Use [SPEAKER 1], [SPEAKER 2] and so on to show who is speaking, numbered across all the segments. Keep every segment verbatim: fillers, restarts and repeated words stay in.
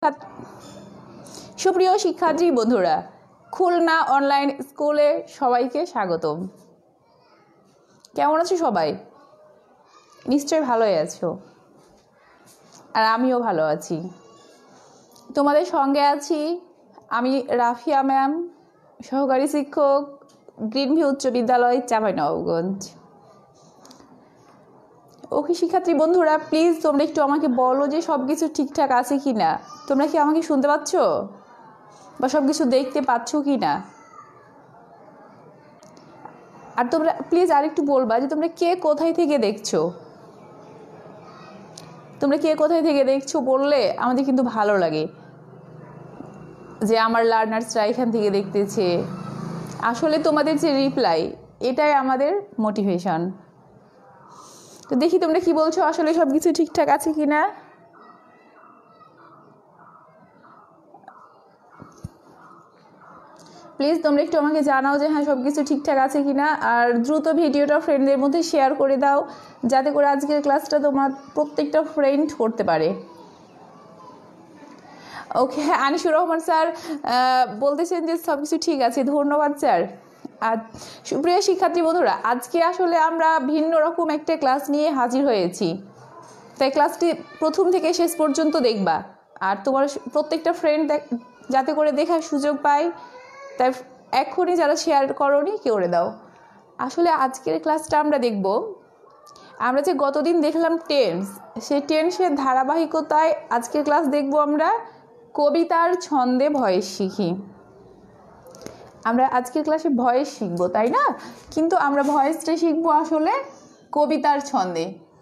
[SPEAKER 1] শিক্ষার্থী সুপ্রিয় শিক্ষার্থী বন্ধুরা, খুলনা অনলাইন স্কুলে সবাইকে স্বাগতম। কেমন আছো সবাই? নিশ্চয়ই ভালোই আছো, আর আমিও ভালো আছি। তোমাদের সঙ্গে আছি আমি রাফিয়া ম্যাম, সহকারী শিক্ষক, গ্রিন ভিউ উচ্চ বিদ্যালয়, চাঁপাইনবাবগঞ্জ। ওকে শিক্ষার্থী বন্ধুরা, প্লিজ তোমরা একটু আমাকে বলো যে সব কিছু ঠিকঠাক আছে কি না। তোমরা কি আমাকে শুনতে পাচ্ছ বা সব কিছু দেখতে পাচ্ছ কি না? আর তোমরা প্লিজ আরেকটু বলবা যে তোমরা কে কোথায় থেকে দেখছো। তোমরা কে কোথায় থেকে দেখছো বললে আমাদের কিন্তু ভালো লাগে যে আমার লার্নার্সরা এখান থেকে দেখতেছে। আসলে তোমাদের যে রিপ্লাই, এটাই আমাদের মোটিভেশন। তো দেখি তোমরা কি বলছো, আসলে সব কিছু ঠিকঠাক আছে কি না। প্লিজ তোমরা একটু আমাকে জানাও যে হ্যাঁ সব কিছু ঠিকঠাক আছে কি না। আর দ্রুত ভিডিওটা ফ্রেন্ডদের মধ্যে শেয়ার করে দাও, যাতে করে আজকের ক্লাসটা তোমার প্রত্যেকটা ফ্রেন্ড করতে পারে। ওকে, হ্যাঁ আনিসুর রহমান স্যার বলতেছেন যে সব কিছু ঠিক আছে, ধন্যবাদ স্যার। আর সুপ্রিয় শিক্ষার্থী বন্ধুরা, আজকে আসলে আমরা ভিন্ন রকম একটা ক্লাস নিয়ে হাজির হয়েছি, তাই ক্লাসটি প্রথম থেকে শেষ পর্যন্ত দেখবা। আর তোমার প্রত্যেকটা ফ্রেন্ড যাতে করে দেখার সুযোগ পায়, তাই এখনই যারা শেয়ার করোনি করে দাও। আসলে আজকের ক্লাসটা আমরা দেখব, আমরা যে গতদিন দেখলাম টেন্স, সেই টেন্সের ধারাবাহিকতায় আজকের ক্লাস দেখব আমরা কবিতার ছন্দে ভয়েস শিখি। আমরা আজকের ক্লাসে ভয়েস শিখবো, তাই না? কিন্তু আমরা ভয়েসটা শিখবো আসলে কবিতার ছন্দে।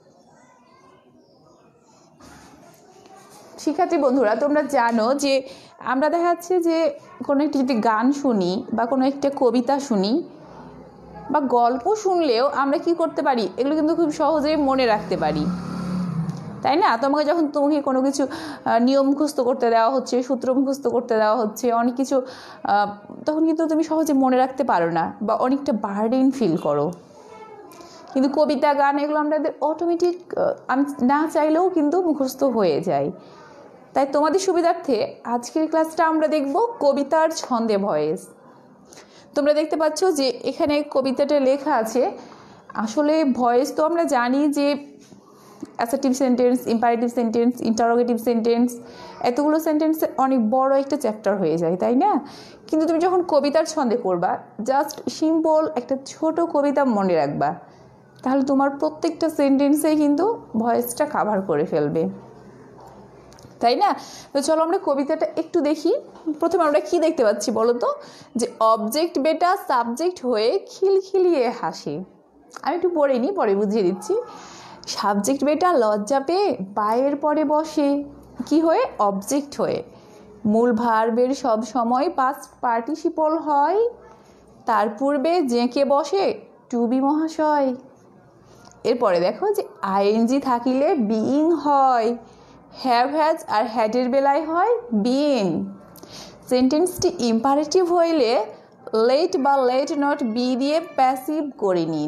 [SPEAKER 1] শিক্ষার্থী বন্ধুরা, তোমরা জানো যে আমরা দেখা যাচ্ছে যে কোনো একটি যদি গান শুনি বা কোনো একটা কবিতা শুনি বা গল্প শুনলেও আমরা কি করতে পারি, এগুলো কিন্তু খুব সহজেই মনে রাখতে পারি, তাই না? তোমাকে যখন তোমাকে কোনো কিছু নিয়ম মুখস্থ করতে দেওয়া হচ্ছে, সূত্র মুখস্থ করতে দেওয়া হচ্ছে, অনেক কিছু, তখন কিন্তু তুমি সহজে মনে রাখতে পারো না বা অনেকটা বার্ডেন ফিল করো। কিন্তু কবিতা, গান এগুলো আমাদের অটোমেটিক আমি না চাইলেও কিন্তু মুখস্থ হয়ে যায়। তাই তোমাদের সুবিধার্থে আজকের ক্লাসটা আমরা দেখব কবিতার ছন্দে ভয়েস। তোমরা দেখতে পাচ্ছ যে এখানে কবিতাটা লেখা আছে। আসলে ভয়েস তো আমরা জানি যে assertive sentence, imperative sentence, interrogative sentence, এতগুলো সেন্টেন্সে অনেক বড় একটা চ্যাপ্টার হয়ে যায়, তাই না? কিন্তু তুমি যখন কবিতার ছন্দে করবা, জাস্ট সিম্পল একটা ছোট কবিতা মনে রাখবা, তাহলে তোমার প্রত্যেকটা সেন্টেন্সে কিন্তু ভয়েসটা কাভার করে ফেলবে, তাই না? তো চলো আমরা কবিতাটা একটু দেখি। প্রথমে আমরা কি দেখতে পাচ্ছি বলো তো, যে অবজেক্ট বেটা সাবজেক্ট হয়ে খিলখিলিয়ে হাসে। আমি একটু পড়ে নিই, পরে বুঝিয়ে দিচ্ছি। সাবজেক্ট বেটা লজ্জা পেয়ে বায়ের পরে বসে, কি হয়ে? অবজেক্ট হয়ে। মূল ভার্বের সব সময় পাস্ট পার্টিসিপল হয়, তার পূর্বে জেঁকে বসে টু বি মহাশয়। এরপরে দেখো যে আইএনজি থাকিলে বিইং হয়, হ্যাভ হ্যাজ আর হ্যাডের বেলায় হয় বিন। সেন্টেন্সটি ইম্পারেটিভ হইলে লেট বা লেট নট বি দিয়ে প্যাসিভ করে নিন।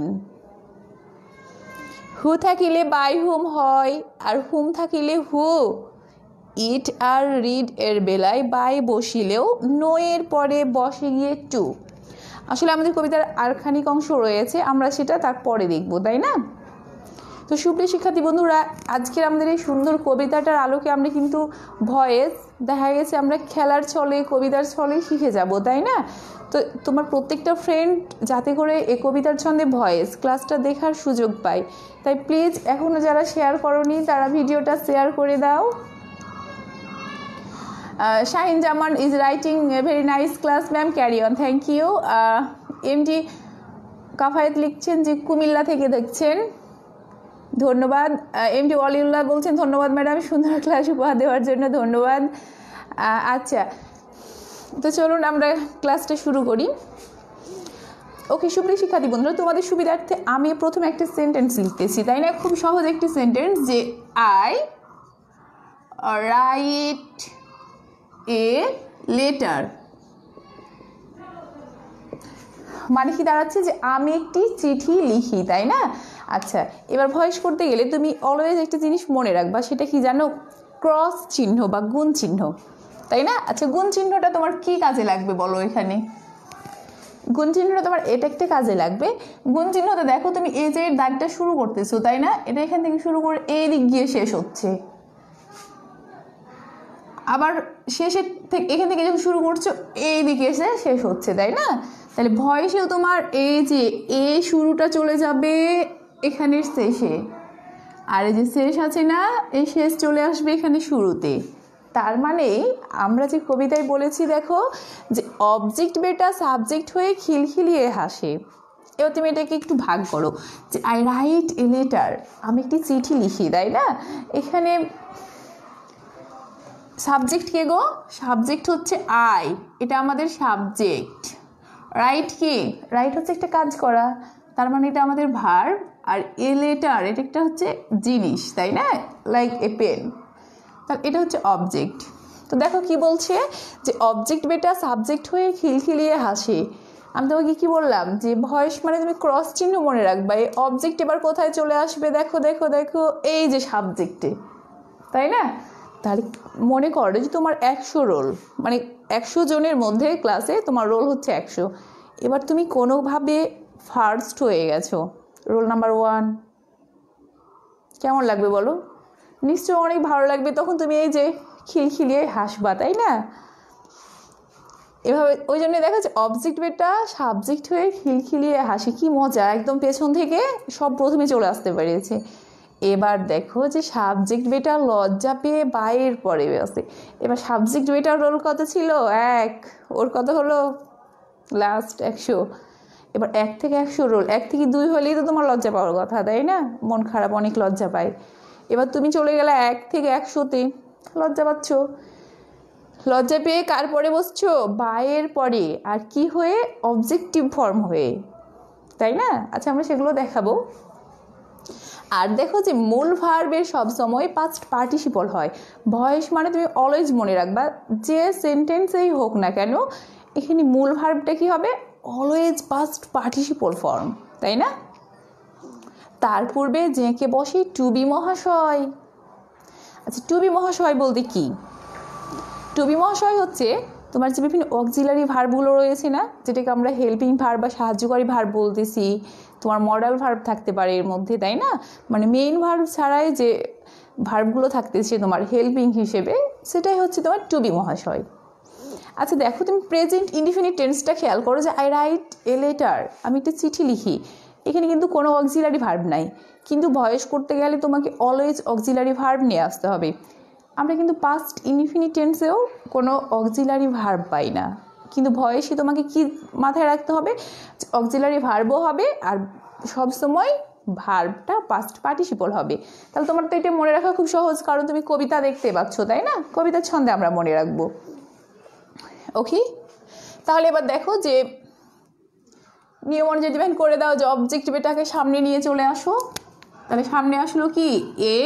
[SPEAKER 1] হু থাকিলে বাই হুম হয়, আর হুম থাকিলে হু। ইট আর রিড এর বেলায় বাই বসিলেও নো এর পরে বসে গিয়ে টু। আসলে আমাদের কবিতার আর খানিক অংশ রয়েছে, আমরা সেটা তারপরে দেখব, তাই না? তো সুপ্রিয় শিক্ষার্থী বন্ধুরা, আজকের আমাদের এই সুন্দর কবিতাটার আলোকে আমরা কিন্তু ভয়েস দেখা গেছে আমরা খেলার ছলে, কবিতার ছলে শিখে যাব, তাই না? তো তোমার প্রত্যেকটা ফ্রেন্ড যাতে করে এই কবিতার ছন্দে ভয়েস ক্লাসটা দেখার সুযোগ পায়, তাই প্লিজ এখনও যারা শেয়ার করোনি তারা ভিডিওটা শেয়ার করে দাও। Shahin Zaman is writing a very nice class ma'am, carry on, thank you. MD Kafayet লিখছেন যে কুমিল্লা থেকে দেখছেন, ধন্যবাদ। এমডি ওয়ালিউল্লাহ বলছেন ধন্যবাদ ম্যাডাম, সুন্দর ক্লাস উপহার দেওয়ার জন্য ধন্যবাদ। আচ্ছা, তো চলুন আমরা ক্লাসটা শুরু করি। ওকে সুপ্রিয় শিক্ষার্থী বন্ধুরা, তোমাদের সুবিধার্থে আমি প্রথমে একটা সেন্টেন্স লিখতেছি, তাই না? খুব সহজ একটি সেন্টেন্স, যে আই রাইট এ লেটার, মানে কি দাঁড়াচ্ছে যে আমি একটি চিঠি লিখি, তাই না? আচ্ছা, এবার ভয়েস করতে গেলে তুমি অলওয়েজ একটা জিনিস মনে রাখবা, সেটা কি জানো? ক্রস চিহ্ন বা গুণ চিহ্ন, তাই না? আচ্ছা, গুণ চিহ্নটা তোমার কি কাজে লাগবে বলো? এখানে গুণ চিহ্নটা তোমার এটা একটা কাজে লাগবে। গুণ চিহ্নতে দেখো তুমি এই যে দাগটা শুরু করতেছো, তাই না? এটা এখান থেকে শুরু করে এই দিক গিয়ে শেষ হচ্ছে, আবার শেষের থেকে এখান থেকে যখন শুরু করছো এই দিকে এসে শেষ হচ্ছে, তাই না? তাহলে ভয়েসেও তোমার এই যে এ শুরুটা চলে যাবে এখানের শেষে, আর এই যে শেষ আছে না, এই শেষ চলে আসবে এখানে শুরুতে। তার মানে আমরা যে কবিতায় বলেছি দেখো যে অবজেক্ট বেটা সাবজেক্ট হয়ে খিলখিলিয়ে হাসে। এবার তুমি এটাকে একটু ভাগ করো যে আই রাইট এ লেটার, আমি একটি চিঠি লিখি, তাই না? এখানে সাবজেক্ট কে গো? সাবজেক্ট হচ্ছে আই, এটা আমাদের সাবজেক্ট। রাইট কি? রাইট হচ্ছে একটা কাজ করা, তার মানে এটা আমাদের ভার্ব। আর এ লেটার এটা একটা হচ্ছে জিনিস, তাই না? লাইক এ পেন, তাহলে এটা হচ্ছে অবজেক্ট। তো দেখো কি বলছে যে অবজেক্ট বেটা সাবজেক্ট হয়ে খিলখিলিয়ে হাসে। আমি তোমাকে কি বললাম যে ভয়েস মানে তুমি ক্রস চিহ্ন মনে রাখবা। এই অবজেক্ট এবার কোথায় চলে আসবে? দেখো দেখো দেখো এই যে সাবজেক্টে, তাই না? তাহলে মনে করো যে তোমার একশো রোল, মানে একশো জনের মধ্যে ক্লাসে তোমার রোল হচ্ছে একশো। এবার তুমি কোনোভাবে ফার্স্ট হয়ে গেছো, রোল নাম্বার ওয়ান, কেমন লাগবে বলো? নিশ্চয়ই অনেক ভালো লাগবে। তখন তুমি এই যে খিলখিলিয়ে হাসবা, তাই না? এভাবে ওই জন্য দেখা যাচ্ছে অবজেক্ট বেটা সাবজেক্ট হয়ে খিলখিলিয়ে হাসি, কি মজা, একদম পেছন থেকে সব প্রথমে চলে আসতে পেরেছে। এবার দেখো যে সাবজেক্ট বেটা লজ্জা পেয়ে বাইয়ের পরে আসে। এবার সাবজেক্ট বেটার রোল কত ছিল? এক, ওর কত হলো? লাস্ট একশো। এবার এক থেকে একশো রোল, এক থেকে দুই হলেই তো তোমার লজ্জা পাওয়ার কথা, তাই না? মন খারাপ, অনেক লজ্জা পায়। এবার তুমি চলে গেলে এক থেকে একশোতে, লজ্জা পাচ্ছ, লজ্জা পেয়ে কার পরে বসছো? বায়ের পরে, আর কি হয়ে? অবজেক্টিভ ফর্ম হয়ে, তাই না? আচ্ছা, আমরা সেগুলো দেখাবো। আর দেখো যে মূল ভার্বের সবসময় পাস্ট পার্টিসিপল হয়। ভয়েস মানে তুমি অলওয়েজ মনে রাখবা, যে সেন্টেন্সেই হোক না কেন এখানে মূল ভার্বটা কি হবে? অলওয়েজ পাস্ট পার্টিসিপল ফর্ম, তাই না? তার পূর্বে জেঁকে বসে টু বি মহাশয়। আচ্ছা, টু বি মহাশয় বলতে কি? টু বি মহাশয় হচ্ছে তোমার যে বিভিন্ন অক্সিলারি ভার্বগুলো রয়েছে না, যেটাকে আমরা হেল্পিং ভার্ব বা সাহায্যকারী ভার্ব বলতেছি, তোমার মডাল ভার্ব থাকতে পারে এর মধ্যে, তাই না? মানে মেইন ভার্ব ছাড়াই যে ভার্বগুলো থাকতেছে তোমার হেল্পিং হিসেবে, সেটাই হচ্ছে তোমার টু বি মহাশয়। আচ্ছা দেখো, তুমি প্রেজেন্ট ইনডিফিনিট টেন্সটা খেয়াল করো যে আই রাইট এ লেটার, আমি একটা চিঠি লিখি। এখানে কিন্তু কোনো অক্সিলারি ভার্ব নাই, কিন্তু ভয়েস করতে গেলে তোমাকে অলওয়েজ অক্সিলারি ভার্ব নিয়ে আসতে হবে। আমরা কিন্তু পাস্ট ইনডিফিনিট টেন্সেও কোনো অক্সিলারি ভার্ব পাই না, কিন্তু ভয়েসে তোমাকে কি মাথায় রাখতে হবে? অক্সিলারি ভার্বও হবে আর সবসময় ভার্বটা পাস্ট পার্টিসিপল হবে। তাহলে তোমার তো এটা মনে রাখা খুব সহজ, কারণ তুমি কবিতা দেখতে পাচ্ছ, তাই না? কবিতার ছন্দে আমরা মনে রাখবো। ওকে, তাহলে এবার দেখো যে নিয়ম অনুযায়ী ডিফাইন করে দাও যে অবজেক্ট বেটাকে সামনে নিয়ে চলে আসো। তাহলে সামনে আসলো কি? এ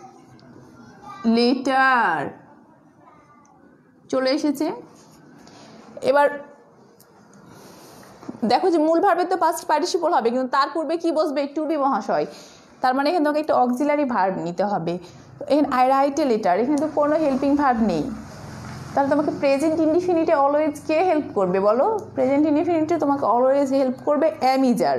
[SPEAKER 1] লেটার চলে এসেছে। এবার দেখো যে মূল ভার্বের তো পাস্ট পার্টিসিপল হবে, কিন্তু তার পূর্বে কি বসবে? টু বি মহাশয়। তার মানে এখানে তোমাকে একটা অক্সিলারি ভার্ব নিতে হবে। এখানে আই রাইট এ লেটার, এখানে তো কোনো হেল্পিং ভার্ব নেই। তাহলে তোমাকে প্রেজেন্ট ইনডিফিনিটে অলওয়েজ কে হেল্প করবে বলো? প্রেজেন্ট ইনডিফিনিটে তোমাকে অলওয়েজ হেল্প করবে অ্যাম ইজার।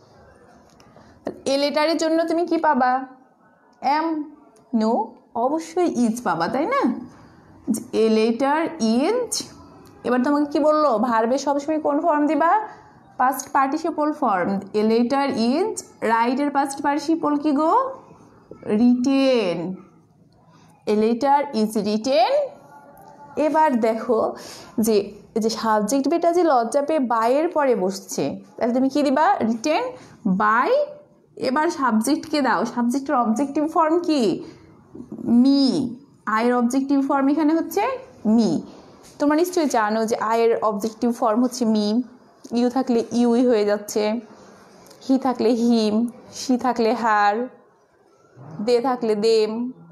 [SPEAKER 1] এ লেটারের জন্য তুমি কি পাবা? অ্যাম? নো, অবশ্যই ইজ পাবা, তাই না? A letter is. এবার তোমাকে কি বললো? ভার্বে সবসময় কোন ফর্ম দিবা? Past participle form. A letter is রাইটের পাস্ট পার্টিসিপল কি গো? Written. A letter is written. এবার দেখো যে যে সাবজেক্ট বেটা যে লজ্জা পেয়ে বাইয়ের পরে বসছে, তাহলে তুমি কি দিবা? Written by. এবার সাবজেক্টকে দাও, সাবজেক্টের অবজেক্টিভ ফর্ম কি? মি। আয়ের অবজেক্টিভ ফর্ম এখানে হচ্ছে মি। তোমরা নিশ্চয়ই জানো যে আয়ের অবজেক্টিভ ফর্ম হচ্ছে মি। ইউ থাকলে ইউই হয়ে যাচ্ছে, হি থাকলে হিম, সি থাকলে হার, দে থাকলে দেম,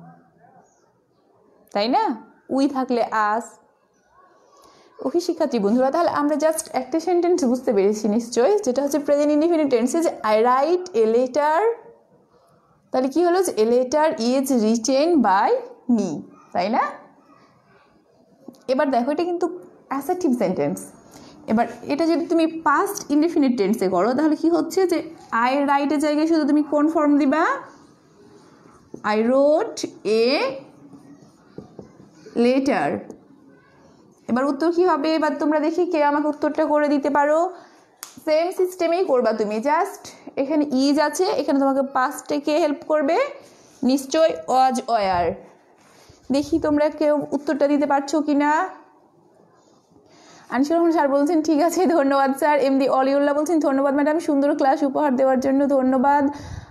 [SPEAKER 1] তাই না? উই থাকলে আস। ওকে শিক্ষার্থী বন্ধুরা, তাহলে আমরা জাস্ট একটা সেন্টেন্স বুঝতে পেরেছি নিশ্চয়ই, যেটা হচ্ছে প্রেজেন্ট ইনডিফিনিট টেন্সে যে আই রাইট এ লেটার। তাহলে কি হলো? যে a letter is written by me. তাই না? এবার দেখো এটা কিন্তু অ্যাসার্টিভ সেন্টেন্স। এবার এটা যদি তুমি পাস্ট ইনডেফিনিট টেন্সে করো তাহলে কি হচ্ছে যে আই রাইটের জায়গায় শুধু তুমি কোন ফর্ম দিবা? I wrote a letter. এবার উত্তর কি হবে? এবার তোমরা দেখি কে আমাকে উত্তরটা করে দিতে পারো। সেম সিস্টেমেই করবা তুমি, জাস্ট এখানে ইজ আছে, এখানে তোমাকে পাস্টে কে হেল্প করবে? নিশ্চয় ওয়াজ ওয়ার। দেখি তোমরা কেউ উত্তরটা দিতে পারছো কি না। আনিসুর রহমান স্যার বলছেন ঠিক আছে, ধন্যবাদ স্যার। এমডি অলিউল্লাহ বলছেন ধন্যবাদ ম্যাডাম, সুন্দর ক্লাস উপহার দেওয়ার জন্য ধন্যবাদ।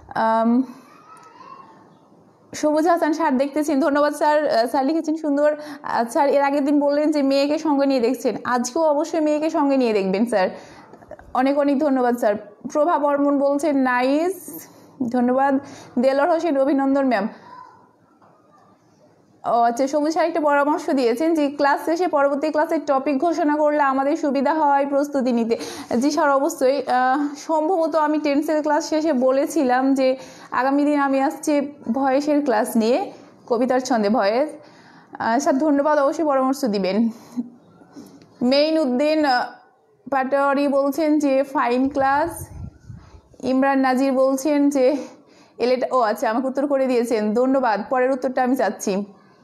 [SPEAKER 1] সবুজ হাসান স্যার দেখতেছেন, ধন্যবাদ স্যার। স্যার লিখেছেন সুন্দর। স্যার এর আগের দিন বললেন যে মেয়েকে সঙ্গে নিয়ে দেখছেন, আজকেও অবশ্যই মেয়েকে সঙ্গে নিয়ে দেখবেন স্যার। অনেক অনেক ধন্যবাদ স্যার। প্রভা বর্মন বলছেন নাইস, ধন্যবাদ। দেলোয়ার হোসেন অভিনন্দন ম্যাম। ও আচ্ছা, সবুজ স্যার একটা পরামর্শ দিয়েছেন যে ক্লাস শেষে পরবর্তী ক্লাসের টপিক ঘোষণা করলে আমাদের সুবিধা হয় প্রস্তুতি নিতে। জি স্যার অবশ্যই। সম্ভবত আমি টেন্সের ক্লাস শেষে বলেছিলাম যে আগামী দিন আমি আসছি ভয়েসের ক্লাস নিয়ে, কবিতার ছন্দে ভয়েস। স্যার ধন্যবাদ, অবশ্যই পরামর্শ দিবেন। মেইন উদ্দিন পাটোয়ারি বলছেন যে ফাইন ক্লাস। ইমরান নাজির বলছেন যে এলেটা, ও আচ্ছা আমাকে উত্তর করে দিয়েছেন, ধন্যবাদ। পরের উত্তরটা আমি চাচ্ছি।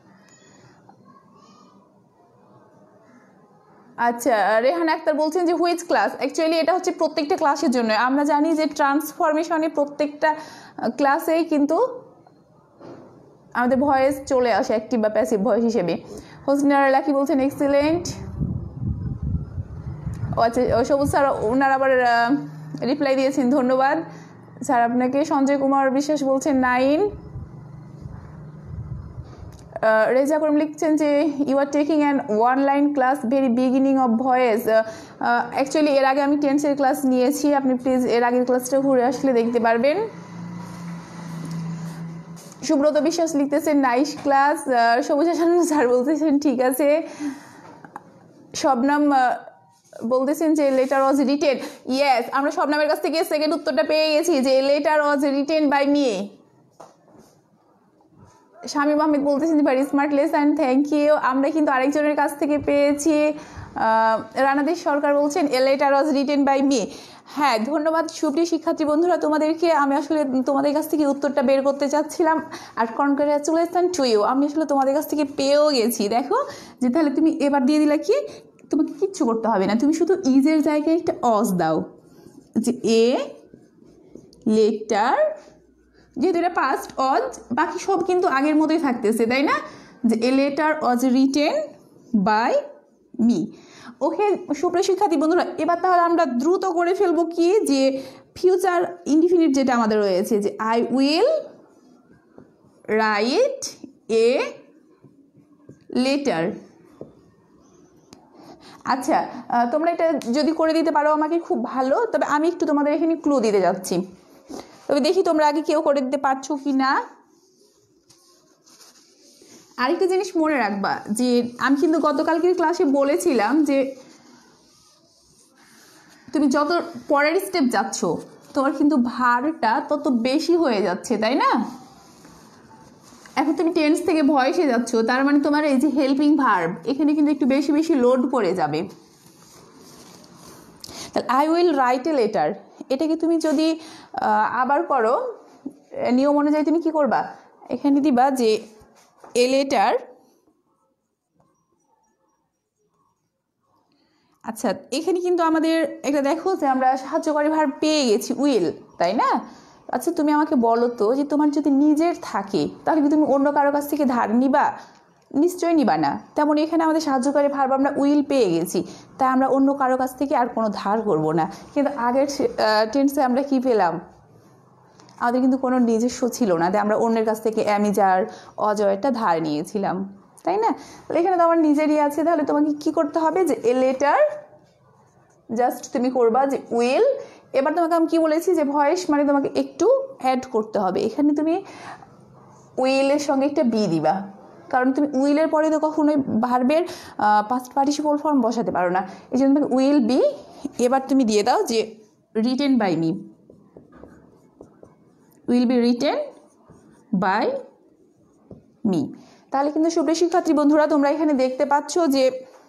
[SPEAKER 1] আচ্ছা, রেহান আক্তার বলছেন যে হুইচ ক্লাস। অ্যাকচুয়ালি এটা হচ্ছে প্রত্যেকটা ক্লাসের জন্য। আমরা জানি যে ট্রান্সফরমেশনে প্রত্যেকটা ক্লাসেই কিন্তু আমাদের ভয়েস চলে আসে অ্যাক্টিভ বা প্যাসিভ ভয়েস হিসেবে। হোসনারা লাকি বলছেন এক্সিলেন্ট। ও আচ্ছা, সবুজ স্যার ওনার আবার রিপ্লাই দিয়েছেন, ধন্যবাদ স্যার আপনাকে। সঞ্জয় কুমার বিশ্বাস বলছেন নাইন। রেজা করিম লিখছেন যে you are taking an one line class very beginning of voice. Actually এর আগে আমি টেন্সের ক্লাস নিয়েছি, আপনি প্লিজ এর আগের ক্লাসটা ঘুরে আসলে দেখতে পারবেন। সুব্রত বিশ্বাস লিখতেছেন নাইস ক্লাস। সবুজ হাসান স্যার বলতেছেন ঠিক আছে। শবনাম বলতেছেন যে লেটার ওয়াজ রিটেন। ইয়েস, আমরা শবনামের কাছ থেকে সেকেন্ড উত্তরটা পেয়ে গেছি যে letter was written by me. Shamim Ahmed বলতেছেন যে very smart lesson, thank you. আমরা কিন্তু আরেকজনের কাছ থেকে পেয়েছি। রানাদেশ সরকার বলছেন a letter was written by me. হ্যাঁ ধন্যবাদ সুপ্রিয় শিক্ষার্থী বন্ধুরা, তোমাদেরকে আমি আসলে তোমাদের কাছ থেকে উত্তরটা বের করতে চাচ্ছিলাম। আর কনগ্রাচুলেশন টু ইউ, আমি আসলে তোমাদের কাছ থেকে পেয়েও গেছি। দেখো যে তাহলে তুমি এবার দিয়ে দিলা কি, তোমাকে কিচ্ছু করতে হবে না, তুমি শুধু ইজের জায়গায় একটা অজ দাও যে এ লেটার, যেহেতু এটা পাস্ট অজ, বাকি সব কিন্তু আগের মতোই থাকতেছে তাই না, যে a letter was written by me. Okay সুপ্রিয় শিক্ষার্থী বন্ধুরা, এবার তাহলে আমরা দ্রুত করে ফেলবো কি, যে ফিউচার ইনডিফিনিট যেটা আমাদের রয়েছে, যে I will write a letter. আচ্ছা, তোমরা এটা যদি করে দিতে পারো আমাকে খুব ভালো, তবে আমি একটু তোমাদের এখানে ক্লু দিতে যাচ্ছি, তবে দেখি তোমরা আগে কেউ করে দিতে পারছো কি না। আরেকটা জিনিস মনে রাখবা, যে আমি কিন্তু গতকালকের ক্লাসে বলেছিলাম যে তুমি যত পরের স্টেপ যাচ্ছ তোমার কিন্তু ভারটা তত বেশি হয়ে যাচ্ছে তাই না। এখন তুমি টেন্স থেকে ভয়েসে যাচ্ছ, তার মানে তোমার এই যে হেল্পিং ভার্ব এখানে কিন্তু একটু বেশি বেশি লোড পড়ে যাবে। তাহলে I will write a letter, এটাকে তুমি যদি আবার করো নিয়ম অনুযায়ী, তুমি কি করবা, এখানে দিবা যে এ লেটার। আচ্ছা, এখানে কিন্তু আমাদের একটা দেখো যে আমরা সাহায্যকারী ভার্ব পেয়ে গেছি উইল, তাই না। আচ্ছা তুমি আমাকে বলো তো, যে তোমার যদি নিজের থাকে তাহলে কি তুমি অন্য কারো কাছ থেকে ধার নিবা? নিশ্চয়ই নিবা না। তেমন এখানে আমাদের সাহায্যকারী ভার্ব আমরা উইল পেয়ে গেছি, তাই আমরা অন্য কারো কাছ থেকে আর কোনো ধার করব না। কিন্তু আগের টেন্সে আমরা কি পেলাম, আমাদের কিন্তু কোনো নিজস্ব ছিল না, তাই আমরা অন্যের কাছ থেকে অ্যামিজার অজয়টা ধার নিয়েছিলাম, তাই না। তাহলে এখানে তো আমার নিজেরই আছে, তাহলে তোমাকে কি করতে হবে, যে এ লেটার জাস্ট তুমি করবা যে উইল। এবার তোমাকে আমি কি বলেছি, যে ভয়েস মানে তোমাকে একটু অ্যাড করতে হবে, এখানে তুমি উইলের সঙ্গে একটা বি দিবা, কারণ তুমি উইলের পরে তো কখনোই ভার্বের পাস্ট পার্টিসিপল ফর্ম বসাতে পারো না, এই জন্য তোমাকে উইল বি। এবার তুমি দিয়ে দাও যে written by me, will be written by me. তাহলে কিন্তু সুপ্রিয় শিক্ষার্থী বন্ধুরা তোমরা এখানে দেখতে পাচ্ছ যে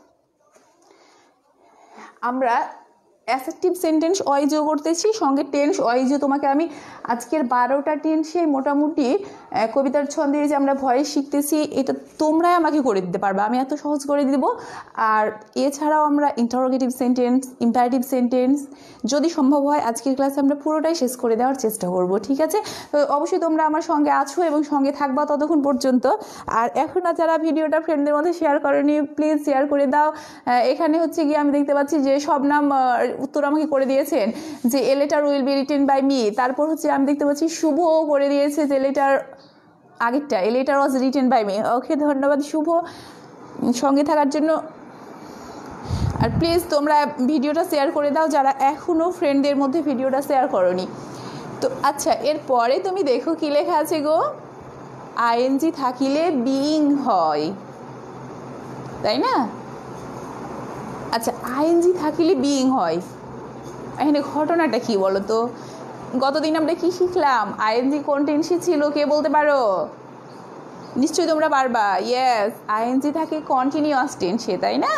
[SPEAKER 1] আমরা অ্যাসেপ্টিভ সেন্টেন্স ওয়াইজও করতেছি, সঙ্গে টেন্স ওয়াইজও তোমাকে আমি আজকের বারোটা টেন্সে মোটামুটি কবিতার ছন্দে যে আমরা ভয়েস শিখতেছি এটা তোমরাই আমাকে করে দিতে পারবে, আমি এত সহজ করে দিব। আর এছাড়াও আমরা ইন্টারোগেটিভ সেন্টেন্স, ইম্পারেটিভ সেন্টেন্স যদি সম্ভব হয় আজকের ক্লাসে আমরা পুরোটাই শেষ করে দেওয়ার চেষ্টা করব, ঠিক আছে? তো অবশ্যই তোমরা আমার সঙ্গে আছো এবং সঙ্গে থাকবা ততক্ষণ পর্যন্ত। আর এখন আর যারা ভিডিওটা ফ্রেন্ডদের মধ্যে শেয়ার করেনি প্লিজ শেয়ার করে দাও। এখানে হচ্ছে গিয়ে আমি দেখতে পাচ্ছি যে সব নাম উত্তর আমাকে করে দিয়েছেন যে a letter will be written by me. তারপর হচ্ছে আমি দেখতে পাচ্ছি শুভও করে দিয়েছে যে লেটার আগেরটা a letter was written by me. Okay, ধন্যবাদ শুভ সঙ্গে থাকার জন্য। আর প্লিজ তোমরা ভিডিওটা শেয়ার করে দাও যারা এখনও ফ্রেন্ডদের মধ্যে ভিডিওটা শেয়ার করোনি। তো আচ্ছা, এরপরে তুমি দেখো কি লেখা আছে গো, আইএনজি থাকিলে বিইং হয়, তাই না? আচ্ছা, আইএনজি থাকিলে বিইং হয়, এখানে ঘটনাটা কি বলো তো? গতদিন আমরা কি শিখলাম? আইএনজি কোন টেন্সে ছিল কে বলতে পারো? নিশ্চয়ই তোমরা পারবা। ইয়েস, আইএনজি থাকে কন্টিনিউয়াস টেন্সে, তাই না?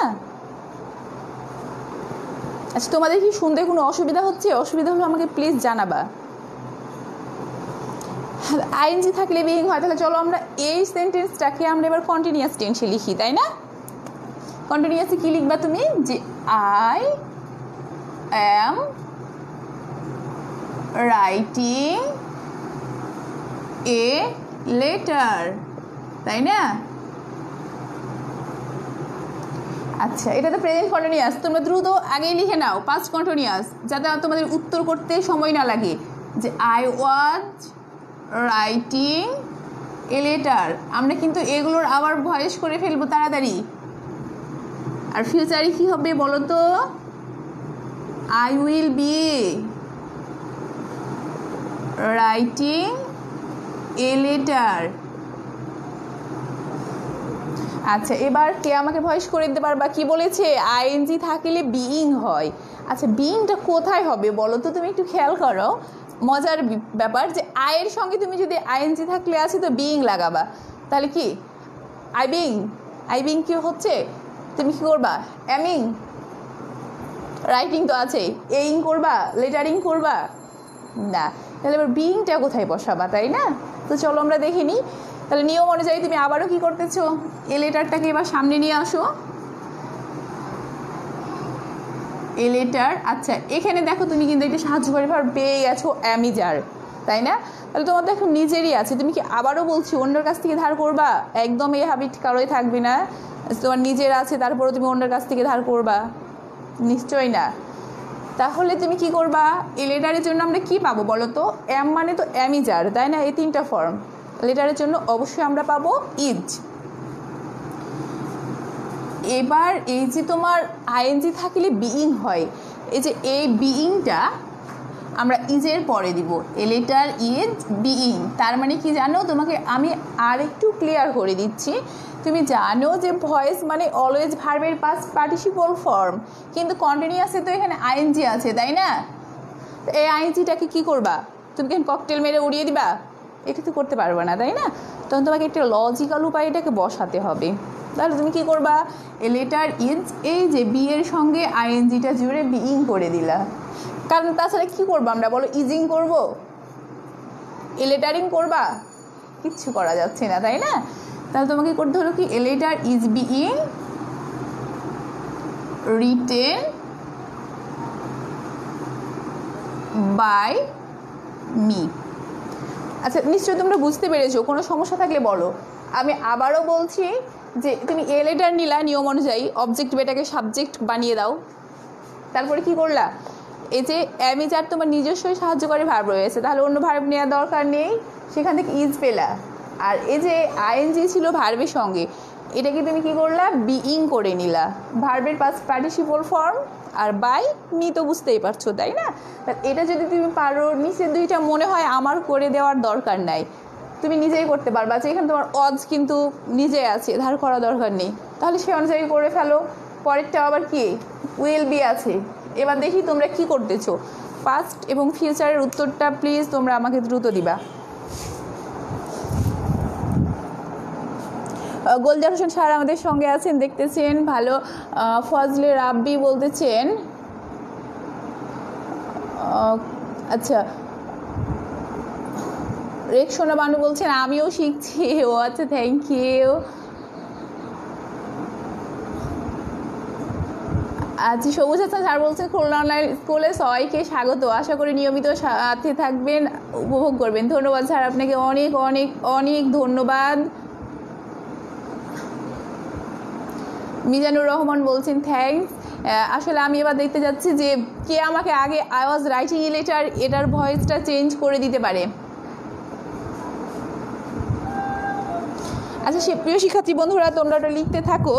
[SPEAKER 1] আচ্ছা, তোমাদের কি শুনতে কোনো অসুবিধা হচ্ছে? অসুবিধা হলে আমাকে প্লিজ জানাবা। আইএনজি থাকলে বিইং হয়, তাহলে চলো আমরা এই সেন্টেন্সটাকে আমরা এবার কন্টিনিউয়াস টেন্সে লিখি, তাই না? কন্টিনিউয়াসে কি লিখবা তুমি? যে I am writing a letter, তাই না? আচ্ছা, এটা তো প্রেজেন্ট কন্টিনিউয়াস, তোমরা দ্রুত আগেই লিখে নাও পাস্ট কন্টিনিউয়াস যাতে তোমাদের উত্তর করতে সময় না লাগে। যে I was writing a letter, আমরা কিন্তু এগুলোর আবার ভয়েস করে ফেলবো তাড়াতাড়ি। আর ফিউচারে কি হবে বলো তো? I will be writing a letter. আচ্ছা, এবার কে আমাকে ভয়েস করে দিতে পারবা? কি বলেছে? আইএনজি থাকলে বিইং হয়। আচ্ছা, বিইংটা কোথায় হবে বলো তো? তুমি একটু খেয়াল করো, মজার ব্যাপার যে আয়ের সঙ্গে তুমি যদি আইএনজি থাকলে আছে তো বিইং লাগাবা, তাহলে কি আই বিইং, আই বিইং কি হচ্ছে? তুমি কি করবা? অ্যামিং, রাইটিং তো আছে, এইং করবা, লেটারিং করবা না, তাহলে এবার বিইংটা কোথায় বসাবা, তাই না? তো চলো আমরা দেখে নিই। তাহলে নিয়ম অনুযায়ী তুমি আবারও কি করতেছো, এ লেটারটাকে এবার সামনে নিয়ে আসো, এ লেটার। আচ্ছা, এখানে দেখো তুমি কিন্তু একটা সাহায্যকারী ভার্ব পেয়ে গেছো অ্যামিজার, তাই না? তাহলে তোমার দেখো নিজেরই আছে, তুমি কি আবারও বলছি অন্যের কাছ থেকে ধার করবা? একদম এই হ্যাবিট কারোই থাকবে না। তোমার নিজের আছে তারপরে তুমি অন্যের কাছ থেকে ধার করবা? নিশ্চয়ই না। তাহলে তুমি কি করবা? এই লেটারের জন্য আমরা কি পাবো বলো তো? এম মানে তো অ্যামিজার, তাই না? এই তিনটা ফর্ম লেটারের জন্য অবশ্যই আমরা পাবো ইজ। এবার এই যে তোমার আইএনজি থাকলে বিইং হয়, এই যে এই বিইংটা আমরা ইজের পরে দিব, এ লেটার ইজ বিইং। তার মানে কি জানো? তোমাকে আমি আর একটু ক্লিয়ার করে দিচ্ছি। তুমি জানো যে ভয়েস মানে অলওয়েজ ভার্বের পাস্ট পার্টিসিপল ফর্ম, কিন্তু কন্টিনিউয়াসে তো এখানে আইএনজি আছে, তাই না? তো এই আইএনজিটাকে কি করবা? তুমি কি ককটেল মেরে উড়িয়ে দিবা? এটা তো করতে পারবে না, তাই না? তখন তোমাকে একটা লজিক্যাল উপায় এটাকে বসাতে হবে। তাহলে তুমি কি করবা? এ লেটার ইজ, এই যে বি এর সঙ্গে আইএনজিটা জুড়ে বিইং করে দিলা, কারণ তাছাড়া কি করবো আমরা বলো? ইজিং করবো? এ লেটারিং করবা? কিচ্ছু করা যাচ্ছে না, তাই না? তাহলে তোমাকে করতে হলো কি? A letter is being written by me. আচ্ছা, নিশ্চয়ই তোমরা বুঝতে পেরেছো, কোনো সমস্যা থাকলে বলো। আমি আবারও বলছি যে তুমি এ লেটার নিলা, নিয়ম অনুযায়ী অবজেক্ট বেটাকে সাবজেক্ট বানিয়ে দাও, তারপরে কি করলা? এই যে অ্যামিজার তোমার নিজস্বই সাহায্যকারী ভার্ব রয়েছে, তাহলে অন্য ভার্ব নেওয়ার দরকার নেই, সেখান থেকে ইজ পেলা। আর এই যে আইএনজি ছিল ভার্বের সঙ্গে, এটাকে তুমি কি করলা? বিইং করে নিলা, ভার্বের পাস্ট পার্টিসিপল ফর্ম। আর বাই মি তো বুঝতেই পারছো, তাই না? এটা যদি তুমি পারো, নিচের দুইটা মনে হয় আমার করে দেওয়ার দরকার নাই, তুমি নিজেই করতে পারবা। যে এখানে তোমার অজ কিন্তু নিজে আছে, ধার করা দরকার নেই, তাহলে সে অনুযায়ী করে ফেলো। পরেরটা আবার কি? উইল বি আছে। এবার দেখি তোমরা কি করতেছো। পাস্ট এবং ফিউচারের উত্তরটা প্লিজ তোমরা আমাকে দ্রুত দিবা। গোলজার হোসেন স্যার আমাদের সঙ্গে আছেন, দেখতেছেন ভালো। ফজলে রাব্বি বলতেছেন আচ্ছা। রেকসোনা বানু বলছেন আমিও শিখছি। ও আচ্ছা, থ্যাংক ইউ। আচ্ছা, সবুজ হাসান স্যার বলছেন খুলনা অনলাইন স্কুলে সবাইকে স্বাগত, আশা করি নিয়মিত সাথে থাকবেন, উপভোগ করবেন। ধন্যবাদ স্যার, আপনাকে অনেক অনেক অনেক ধন্যবাদ। মিজানুর রহমান বলছেন থ্যাংকস। আসলে আমি এবার দেখতে যাচ্ছি যে কে আমাকে আগে I was writing a letter এটার ভয়েসটা চেঞ্জ করে দিতে পারে। আচ্ছা, সে প্রিয় শিক্ষার্থী বন্ধুরা, তোমরা ওটা লিখতে থাকো।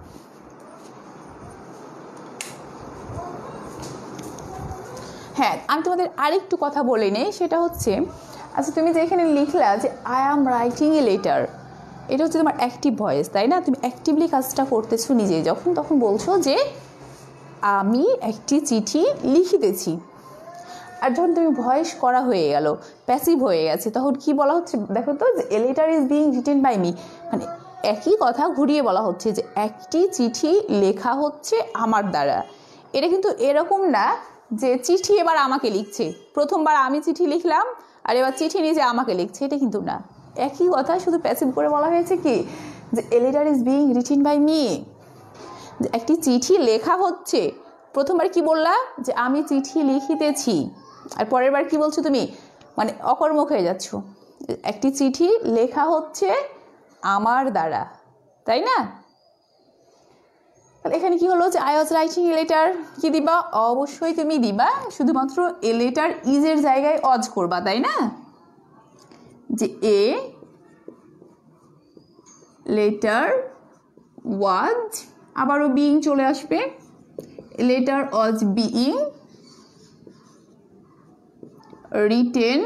[SPEAKER 1] হ্যাঁ, আমি তোমাদের আরেকটু কথা বলে নেই, সেটা হচ্ছে আচ্ছা তুমি যে এখানে লিখলা যে I am writing a letter, এটা হচ্ছে তোমার অ্যাক্টিভ ভয়েস, তাই না? তুমি অ্যাক্টিভলি কাজটা করতেছো নিজে, যখন তখন বলছো যে আমি একটি চিঠি লিখিতেছি। আর যখন তুমি ভয়েস করা হয়ে গেল, প্যাসিভ হয়ে গেছে, তখন কি বলা হচ্ছে দেখো তো, যে a letter is being written by me, মানে একই কথা ঘুরিয়ে বলা হচ্ছে যে একটি চিঠি লেখা হচ্ছে আমার দ্বারা। এটা কিন্তু এরকম না যে চিঠি এবার আমাকে লিখছে, প্রথমবার আমি চিঠি লিখলাম আর এবার চিঠি নিজে আমাকে লিখছে, এটা কিন্তু না। একই কথা, শুধু প্যাসিভ করে বলা হয়েছে কি যে a letter is being written by me, একটি চিঠি লেখা হচ্ছে। প্রথমবার কি বললা যে আমি চিঠি লিখিতেছি, আর পরের বার কি বলছো তুমি, মানে অকর্মক হয়ে যাচ্ছ। একটি চিঠি লেখা হচ্ছে আমার দ্বারা, তাই না? তাহলে এখানে কি হলো যে I was writing a letter, কি দিবা? অবশ্যই তুমি দিবা শুধুমাত্র এ লেটার ইজের জায়গায় অজ করবা, তাই না? যে এ লেটার ওয়াজ, আবারও বিইং চলে আসবে, letter was being written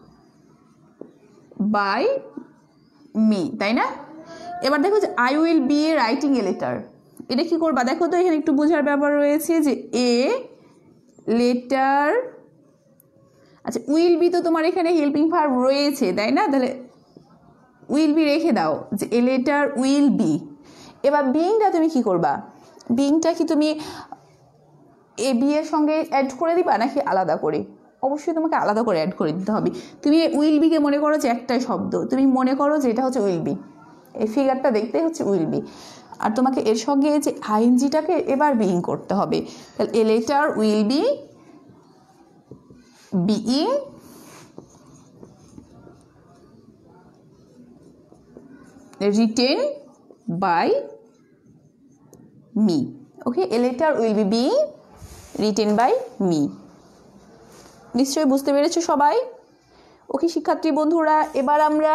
[SPEAKER 1] by me, তাই না? এবার দেখো যে I will be writing a letter, এটা কি করবা দেখো তো, এখানে একটু বোঝার ব্যাপার রয়েছে যে এ লেটার, আচ্ছা উইল বি তো তোমার এখানে হেল্পিং ভার্ব রয়েছে, তাই না? তাহলে উইল বি রেখে দাও, যে এ লেটার উইল বি। এবার বিইংটা তুমি কি করবা, বিইংটা কি তুমি এ বি এর সঙ্গে অ্যাড করে দিবা নাকি আলাদা করে? অবশ্যই তোমাকে আলাদা করে অ্যাড করে দিতে হবে। তুমি উইল বিকে মনে করো যে একটাই শব্দ, তুমি মনে করো যে এটা হচ্ছে উইল বি, এই ফিগারটা দেখতেই হচ্ছে উইল বি, আর তোমাকে এর সঙ্গে যে আইএনজিটাকে এবার বিইং করতে হবে। তাহলে a letter will be being written by me. Okay, a letter will be being written by me. নিশ্চয়ই বুঝতে পেরেছো সবাই? ওকে শিক্ষার্থী বন্ধুরা, এবার আমরা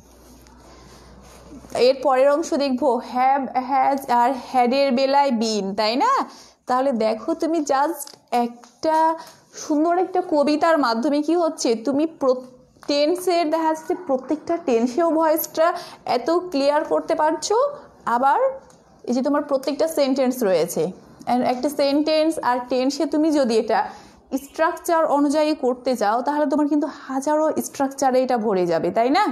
[SPEAKER 1] এর পরের অংশ দেখবো, হ্যাভ হ্যাজ আর হ্যাডের বেলায় বিন, তাই না? তাহলে দেখো তুমি জাস্ট একটা সুন্দর একটা কবিতার মাধ্যমে কি হচ্ছে, তুমি টেন্সের দেখা যাচ্ছে প্রত্যেকটা টেন্সেও ভয়েসটা এত ক্লিয়ার করতে পারছো। আবার এই যে তোমার প্রত্যেকটা সেন্টেন্স রয়েছে, একটা সেন্টেন্স আর টেন্সে তুমি যদি এটা স্ট্রাকচার অনুযায়ী করতে চাও তাহলে তোমার কিন্তু হাজারো স্ট্রাকচারে এটা ভরে যাবে, তাই না?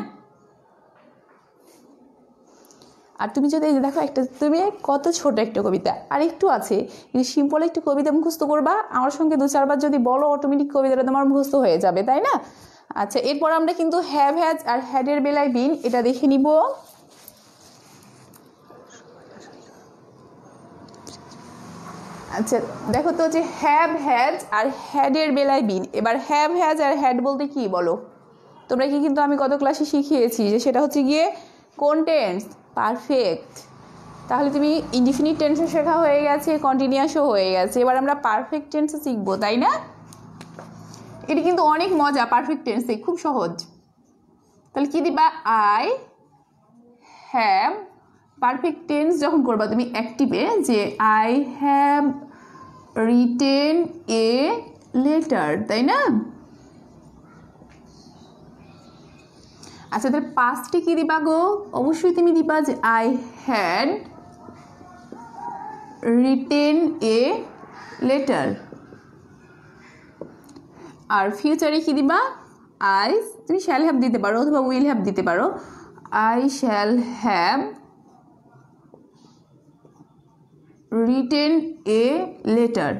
[SPEAKER 1] আর তুমি যদি দেখো একটা, তুমি কত ছোট একটা কবিতা, আর একটু আছে কিন্তু সিম্পল একটা কবিতা মুখস্থ করবা, আমার সঙ্গে দু চারবার যদি বলো অটোমেটিক কবিতাটা তোমার মুখস্থ হয়ে যাবে, তাই না? আচ্ছা, এরপর আমরা কিন্তু হ্যাভ হ্যাজ আর হ্যাডের বেলায় বিন এটা দেখে নিব। আচ্ছা দেখো তো যে হ্যাভ হ্যাজ আর হ্যাডের বেলায় বিন, এবার হ্যাভ হ্যাজ আর হ্যাড বলতে কি বলো তোমরা? কি কিন্তু আমি গত ক্লাসে শিখিয়েছি যে সেটা হচ্ছে গিয়ে কোন টেন্স? পারফেক্ট। তাহলে তুমি ইনডিফিনিট টেন্সও শেখা হয়ে গেছে, কন্টিনিউয়াসও হয়ে গেছে, এবার আমরা পারফেক্ট টেন্সও শিখবো, তাই না? এটা কিন্তু অনেক মজা, পারফেক্ট টেন্সে খুব সহজ। তাহলে কি দিবা? আই হ্যাভ, পারফেক্ট টেন্স যখন করবা তুমি অ্যাক্টিভে, যে I have written a letter, তাই না? আচ্ছা, তাহলে পাস্টে কি দিবা গো? অবশ্যই তুমি দিবা যে I had written a letter. আর ফিউচারে কি দিবা? আই, তুমি শ্যাল হ্যাভ দিতে পারো অথবা উইল হ্যাভ দিতে পারো। I shall have written a letter.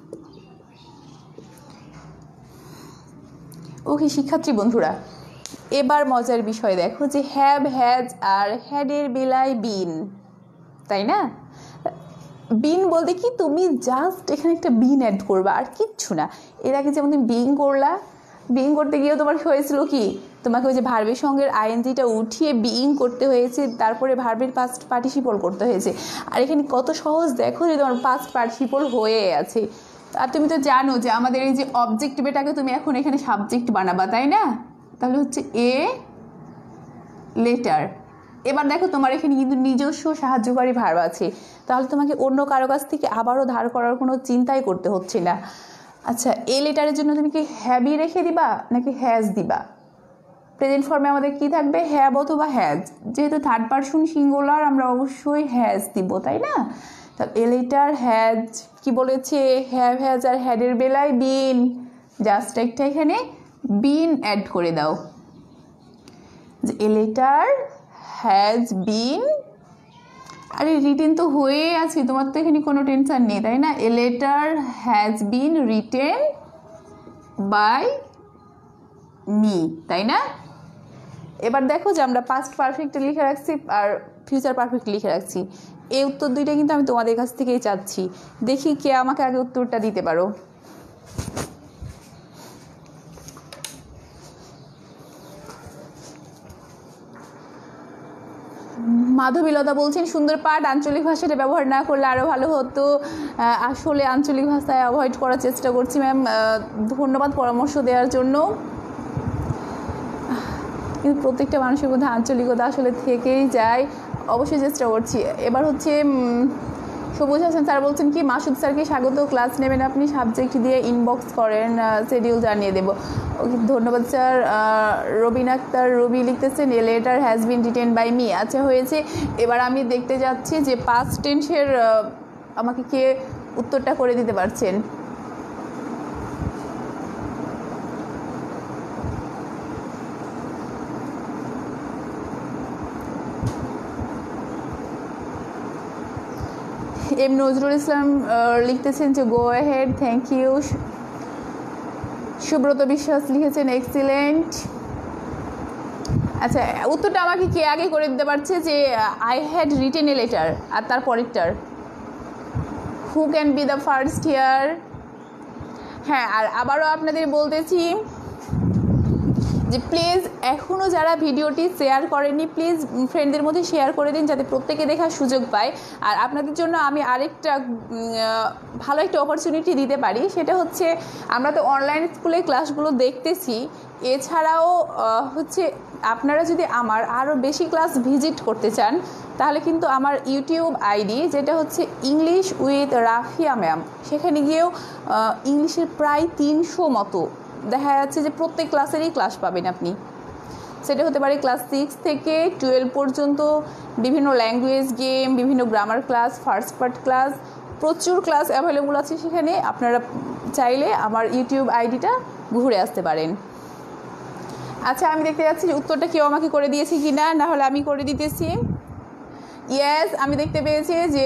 [SPEAKER 1] Okay শিক্ষার্থী বন্ধুরা, এবার মজার বিষয় দেখো যে হ্যাভ, হ্যাজ আর হ্যাডের বেলায় বিন, তাই না? বিন বলতে কি তুমি জাস্ট এখানে একটা বিন অ্যাড করবা, আর কিচ্ছু না। এর আগে যেমন তুমি বিং করলা, বিং করতে গিয়েও তোমার হয়েছিল কি, তোমাকে ওই যে ভার্বের সঙ্গে আইএনজিটা উঠিয়ে বিইং করতে হয়েছে, তারপরে ভার্বের পাস্ট পার্টিসিপল করতে হয়েছে। আর এখানে কত সহজ দেখো যে তোমার পাস্ট পার্টিসিপল হয়ে আছে। আর তুমি তো জানো যে আমাদের এই যে অবজেক্ট বেটাকে তুমি এখন এখানে সাবজেক্ট বানাবা, তাই না? তাহলে হচ্ছে এ লেটার। এবার দেখো তোমার এখানে কিন্তু নিজস্ব সাহায্যকারী ভার্ব আছে, তাহলে তোমাকে অন্য কারো কাছ থেকে আবারও ধার করার কোনো চিন্তাই করতে হচ্ছে না। আচ্ছা, এ লেটারের জন্য তুমি কি হ্যাবই রেখে দিবা নাকি হ্যাজ দিবা? প্রেজেন্ট ফর্মে আমাদের কি থাকবে, হ্যাব অথবা হ্যাজ। যেহেতু থার্ড পারসন সিঙ্গুলার, আমরা অবশ্যই হ্যাজ দিব, তাই না? তাহলে এ লেটার হ্যাজ কি বলেছে, হ্যাভ, হ্যাজ আর হ্যাডের বেলায় বিন, জাস্ট একটা এখানে বিন অ্যাড করে দাও। যে এ লেটার হ্যাজ বিন, আরে রিটেন তো হয়ে আছে, তোমার তো এখানে কোনো টেনশন নেই, তাই না? A letter has been written by me, তাই না? এবার দেখো যে আমরা পাস্ট পারফেক্ট লিখে রাখছি আর ফিউচার পারফেক্ট লিখে রাখছি। এই উত্তর দুইটা কিন্তু আমি তোমাদের কাছ থেকেই চাচ্ছি। দেখি কে আমাকে আগে উত্তরটা দিতে পারো। মাধবীলতা বলছেন সুন্দর পাঠ, আঞ্চলিক ভাষাটা ব্যবহার না করলে আরও ভালো হতো। আসলে আঞ্চলিক ভাষায় অ্যাভয়েড করার চেষ্টা করছি ম্যাম, ধন্যবাদ পরামর্শ দেওয়ার জন্য। কিন্তু প্রত্যেকটা মানুষের মধ্যে আঞ্চলিকতা আসলে থেকেই যায়, অবশ্যই চেষ্টা করছি। এবার হচ্ছে সবুজ হাসান স্যার বলছেন কি, মাসুদ স্যারকে স্বাগত, ক্লাস নেবেন আপনি, সাবজেক্ট দিয়ে ইনবক্স করেন, শিডিউল জানিয়ে দেবো। ওকে ধন্যবাদ স্যার। রবিন আক্তার রবি লিখতেছেন a letter has been written by me. আচ্ছা হয়েছে। এবার আমি দেখতে যাচ্ছি যে পাস্ট টেন্সের আমাকে কে উত্তরটা করে দিতে পারছেন। এম নজরুল ইসলাম লিখতেছেন যে go ahead, thank you. Subrata Biswas লিখেছেন এক্সিলেন্ট। আচ্ছা উত্তরটা আমাকে কে আগে করে দিতে পারছে যে I had written a letter, আর তার পরেরটার who can be the first here? হ্যাঁ, আর আবারও আপনাদের বলতেছি যে প্লিজ এখনও যারা ভিডিওটি শেয়ার করেনি প্লিজ ফ্রেন্ডদের মধ্যে শেয়ার করে দিন, যাতে প্রত্যেকে দেখার সুযোগ পায়। আর আপনাদের জন্য আমি আরেকটা ভালো একটা অপরচুনিটি দিতে পারি, সেটা হচ্ছে আমরা তো অনলাইন স্কুলে ক্লাসগুলো দেখতেছি, এছাড়াও হচ্ছে আপনারা যদি আমার আরও বেশি ক্লাস ভিজিট করতে চান তাহলে কিন্তু আমার ইউটিউব আইডি যেটা হচ্ছে ইংলিশ উইথ রাফিয়া ম্যাম, সেখানে গিয়েও ইংলিশের প্রায় তিনশো মতো দেখা যাচ্ছে যে প্রত্যেক ক্লাসেরই ক্লাস পাবেন আপনি। সেটা হতে পারে ক্লাস সিক্স থেকে টুয়েলভ পর্যন্ত, বিভিন্ন ল্যাঙ্গুয়েজ গেম, বিভিন্ন grammar class, first part class, প্রচুর ক্লাস অ্যাভেলেবল আছে সেখানে। আপনারা চাইলে আমার ইউটিউব আইডিটা ঘুরে আসতে পারেন। আচ্ছা আমি দেখতে যাচ্ছি যে উত্তরটা কেউ আমাকে করে দিয়েছে কি না, না হলে আমি করে দিতেছি। ইয়েস, আমি দেখতে পেয়েছি যে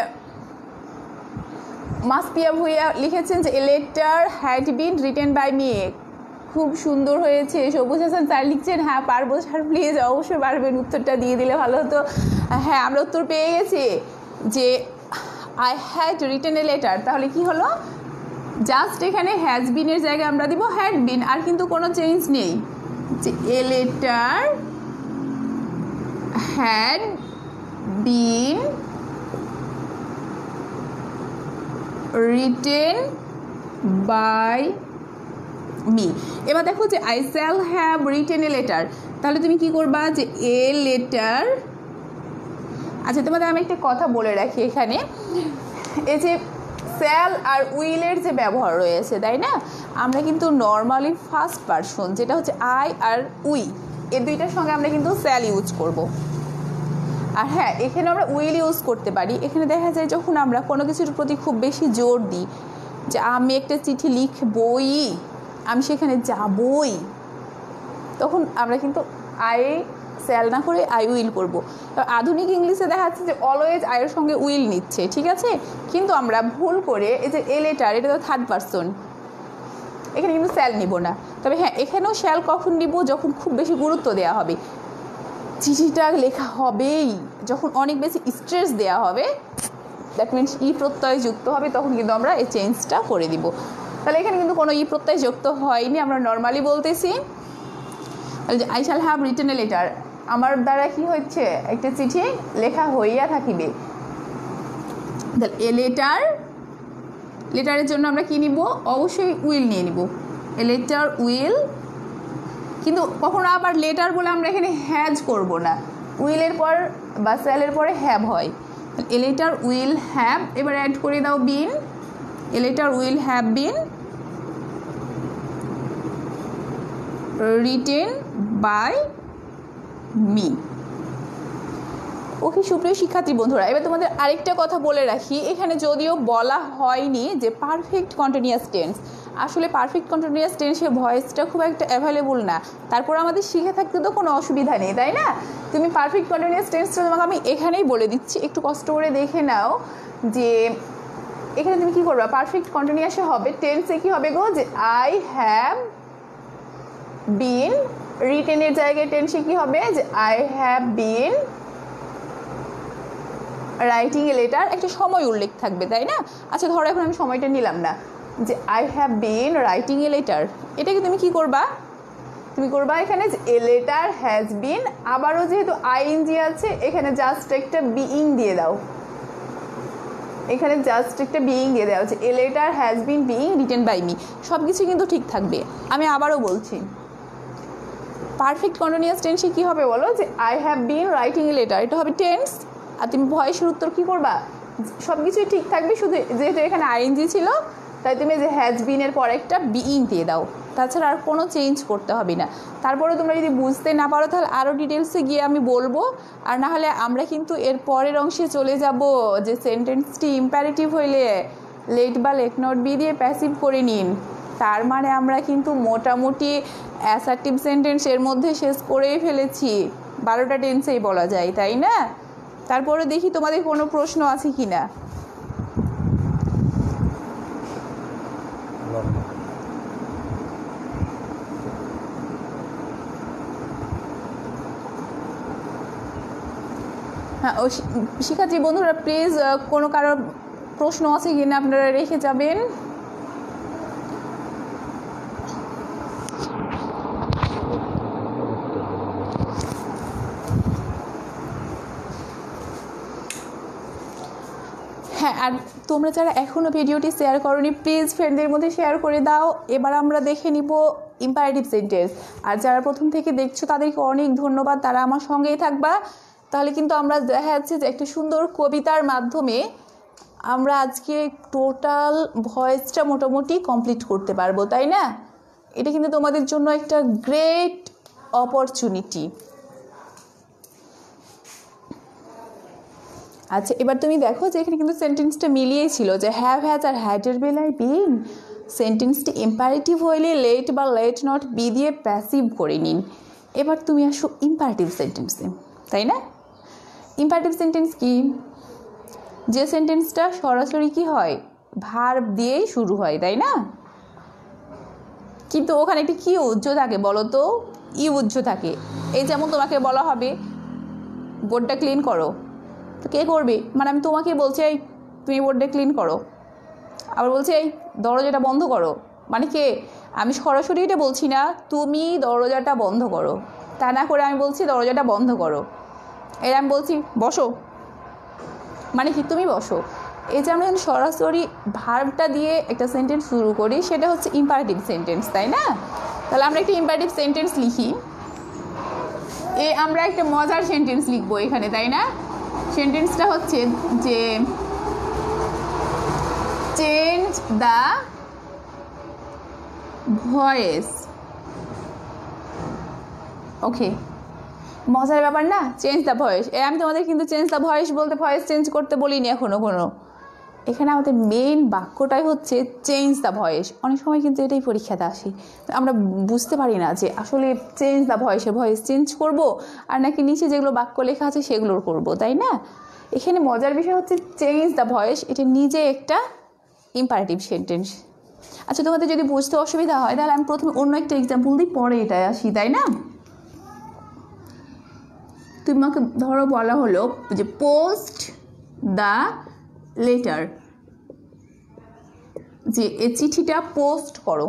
[SPEAKER 1] মাসপিয়া ভুইয়া লিখেছেন যে a letter had been written by me. খুব সুন্দর হয়েছে। সবুজ হাসান স্যার লিখছেন হ্যাঁ পারবো স্যার, প্লিজ অবশ্যই পারবেন, উত্তরটা দিয়ে দিলে ভালো হতো। হ্যাঁ আমরা উত্তর পেয়ে গেছি যে I had written a letter. তাহলে কি হলো, জাস্ট এখানে হ্যাজ বিনের জায়গায় আমরা দিব হ্যাড বিন, আর কিন্তু কোনো চেঞ্জ নেই। যে a letter had been written by me. এবার দেখো যে I shall have written a letter, তাহলে তুমি কি করবা যে এ লেটার। আচ্ছা তোমাদের আমি একটা কথা বলে রাখি, এখানে এই যে শ্যাল আর উইলের যে ব্যবহার রয়েছে তাই না, আমরা কিন্তু নর্মালি ফার্স্ট পারসন যেটা হচ্ছে আই আর উই, এই দুইটার সঙ্গে আমরা কিন্তু শ্যাল ইউজ করব। আর হ্যাঁ এখানে আমরা উইল ইউজ করতে পারি। এখানে দেখা যায় যখন আমরা কোনো কিছুর প্রতি খুব বেশি জোর দিই, যে আমি একটা চিঠি লিখবই, আমি সেখানে যাবই, তখন আমরা কিন্তু আই স্যাল না করে আই উইল করব। আধুনিক ইংলিশে দেখা যাচ্ছে যে অলওয়েজ আয়ের সঙ্গে উইল নিচ্ছে, ঠিক আছে, কিন্তু আমরা ভুল করে এই যে এ লেটার, এটা তো থার্ড পারসন, এখানে কিন্তু স্যাল নিব না। তবে হ্যাঁ, এখানেও শ্যাল কখন নিব, যখন খুব বেশি গুরুত্ব দেওয়া হবে, চিঠিটা লেখা হবেই যখন অনেক বেশি স্ট্রেস দেওয়া হবে, দ্যাট মিনস ই প্রত্যয় যুক্ত হবে, তখন কিন্তু আমরা এই চেঞ্জটা করে দিব। তাহলে এখানে কিন্তু কোনো ই প্রত্যয় যুক্ত হয়নি, আমরা নর্মালি বলতেছি I shall have written a letter, আমার দ্বারা কি হচ্ছে, একটা চিঠি লেখা হইয়া থাকিবে। এ লেটার, লেটারের জন্য আমরা কি নিব, অবশ্যই উইল নিয়ে নিব, এ লেটার উইল। কিন্তু কখনো আবার লেটার বলে আমরা এখানে হ্যাজ করব না, উইলের পর বা স্যালের পরে হ্যাভ হয়। এ লেটার উইল হ্যাভ, এবার অ্যাড করে দাও been, a letter will have been written by me. Okay সুপ্রিয় শিক্ষার্থী বন্ধুরা, এবার তোমাদের আরেকটা কথা বলে রাখি, এখানে যদিও বলা হয়নি যে পারফেক্ট কন্টিনিউয়াস টেন্স, আসলে পারফেক্ট কন্টিনিউয়াস টেন্সের ভয়েসটা খুব একটা অ্যাভেলেবল না, তারপর আমাদের শিখে থাকতে তো কোনো অসুবিধা নেই, তাই না? তুমি পারফেক্ট কন্টিনিউয়াস টেন্সটা তোমাকে আমি এখানেই বলে দিচ্ছি, একটু কষ্ট করে দেখে নাও যে এখানে তুমি কী করবে। পারফেক্ট কন্টিনিউয়াসে হবে, টেন্সে কী হবে গো, যে আই হ্যাভ বিন, রিটেনের জায়গায় টেন্সে কী হবে, যে I have been writing a letter, একটা সময় উল্লেখ থাকবে, তাই না? আচ্ছা ধরো এখন আমি সময়টা নিলাম না, যে I have been writing a letter, এটাকে তুমি কি করবা, তুমি করবা এখানে যে এ লেটার হ্যাজ বিন, আবারও যেহেতু আইএনজি আছে এখানে জাস্ট একটা বিইং দিয়ে দাও, এখানে জাস্ট একটা বিইং দিয়ে দেওয়া হচ্ছে, a letter has been being written by me, সব কিছু কিন্তু ঠিক থাকবে। আমি আবারও বলছি, পারফেক্ট কন্টিনিউয়াস টেন্সে কী হবে বলো, যে I have been writing a letter, এটা হবে টেন্স, আর তুমি ভয়েসের উত্তর কী করবা, সব কিছুই ঠিক থাকবে, শুধু যেহেতু এখানে আইএনজি ছিল তাই তুমি যে হ্যাজ বিনের পর একটা বিইং দিয়ে দাও, তাছাড়া আর কোনো চেঞ্জ করতে হবে না। তারপরে তোমরা যদি বুঝতে না পারো তাহলে আরও ডিটেলসে গিয়ে আমি বলবো, আর না হলে আমরা কিন্তু এর পরের অংশে চলে যাব, যে সেন্টেন্সটি ইম্পারেটিভ হইলে লেট বা লেট নট বি দিয়ে প্যাসিভ করে নিন, তার মানে আমরা কিন্তু মোটামুটি অ্যাসার্টিভ সেন্টেন্স এর মধ্যে শেষ করেই ফেলেছি, বারোটা টেন্সেই বলা যায়, তাই না? তারপরে দেখি তোমাদের কোনো প্রশ্ন আছে কি না। হ্যাঁ, ও শিক্ষার্থী বন্ধুরা প্লিজ কোনো কারোর প্রশ্ন আছে কি না আপনারা রেখে যাবেন। হ্যাঁ, আর তোমরা যারা এখনও ভিডিওটি শেয়ার করোনি প্লিজ ফ্রেন্ডদের মধ্যে শেয়ার করে দাও। এবার আমরা দেখে নিব ইম্পারেটিভ সেন্টেন্স, আর যারা প্রথম থেকে দেখছো তাদেরকে অনেক ধন্যবাদ, তারা আমার সঙ্গেই থাকবা। তাহলে কিন্তু আমরা দেখা যাচ্ছে যে একটা সুন্দর কবিতার মাধ্যমে আমরা আজকে টোটাল ভয়েসটা মোটামুটি কমপ্লিট করতে পারবো, তাই না? এটা কিন্তু তোমাদের জন্য একটা গ্রেট অপরচুনিটি। আচ্ছা, এবার তুমি দেখো যে এখানে কিন্তু সেন্টেন্সটা মিলিয়েই ছিল, যে হ্যাভ হ্যাজ আর হ্যাডের বেলায় বিন সেন্টেন্সটি ইম্পারেটিভ হইলে লেট বা লেট নট বি দিয়ে প্যাসিভ করে নিন। এবার তুমি আসো ইম্পারেটিভ সেন্টেন্সে, তাই না? ইম্পারেটিভ সেন্টেন্স কি, যে সেন্টেন্সটা সরাসরি কি হয়, ভার্ব দিয়েই শুরু হয়, তাই না? কিন্তু ওখানে একটি কি উজ্জ থাকে বলো তো, ই উজ্জ থাকে। এই যেমন তোমাকে বলা হবে বোর্ডটা ক্লিন করো, তো কে করবে, মানে আমি তোমাকে বলছি এই তুমি বোর্ডটা ক্লিন করো, আবার বলছি এই দরজাটা বন্ধ করো, মানে কে, আমি সরাসরি এটা বলছি না তুমি দরজাটা বন্ধ করো, তা না করে আমি বলছি দরজাটা বন্ধ করো, এর আমি বলছি বসো, মানে কি তুমি বসো। এই যে আমরা যখন সরাসরি ভার্বটা দিয়ে একটা সেন্টেন্স শুরু করি সেটা হচ্ছে ইম্পারেটিভ সেন্টেন্স, তাই না? তাহলে আমরা একটা ইম্পারেটিভ সেন্টেন্স লিখি, এ আমরা একটা মজার সেন্টেন্স লিখবো এখানে, তাই না? সেন্টেন্সটা হচ্ছে যে চেঞ্জ দ্য ভয়েস। ওকে, মজার ব্যাপার না, চেঞ্জ দ্য ভয়েস। এ আমি তোমাদের কিন্তু চেঞ্জ দ্য ভয়েস বলতে ভয়েস চেঞ্জ করতে বলিনি এখনো কোনো, এখানে আমাদের মেন বাক্যটাই হচ্ছে চেঞ্জ দ্য ভয়েস। অনেক সময় কিন্তু এটাই পরীক্ষাতে আসে, আমরা বুঝতে পারি না যে আসলে চেঞ্জ দ্য ভয়েসে ভয়েস চেঞ্জ করব আর নাকি নিচে যেগুলো বাক্য লেখা আছে সেগুলোর করব, তাই না? এখানে মজার বিষয় হচ্ছে চেঞ্জ দ্য ভয়েস, এটা নিজে একটা ইম্পারেটিভ সেন্টেন্স। আচ্ছা, তোমাদের যদি বুঝতে অসুবিধা হয় তাহলে আমি প্রথমে অন্য একটা এক্সাম্পল দিই, পরে এটাই আসি, তাই না? তোমাকে ধরো বলা হলো যে পোস্ট দ্য লেটার, যে এই চিঠিটা পোস্ট করো,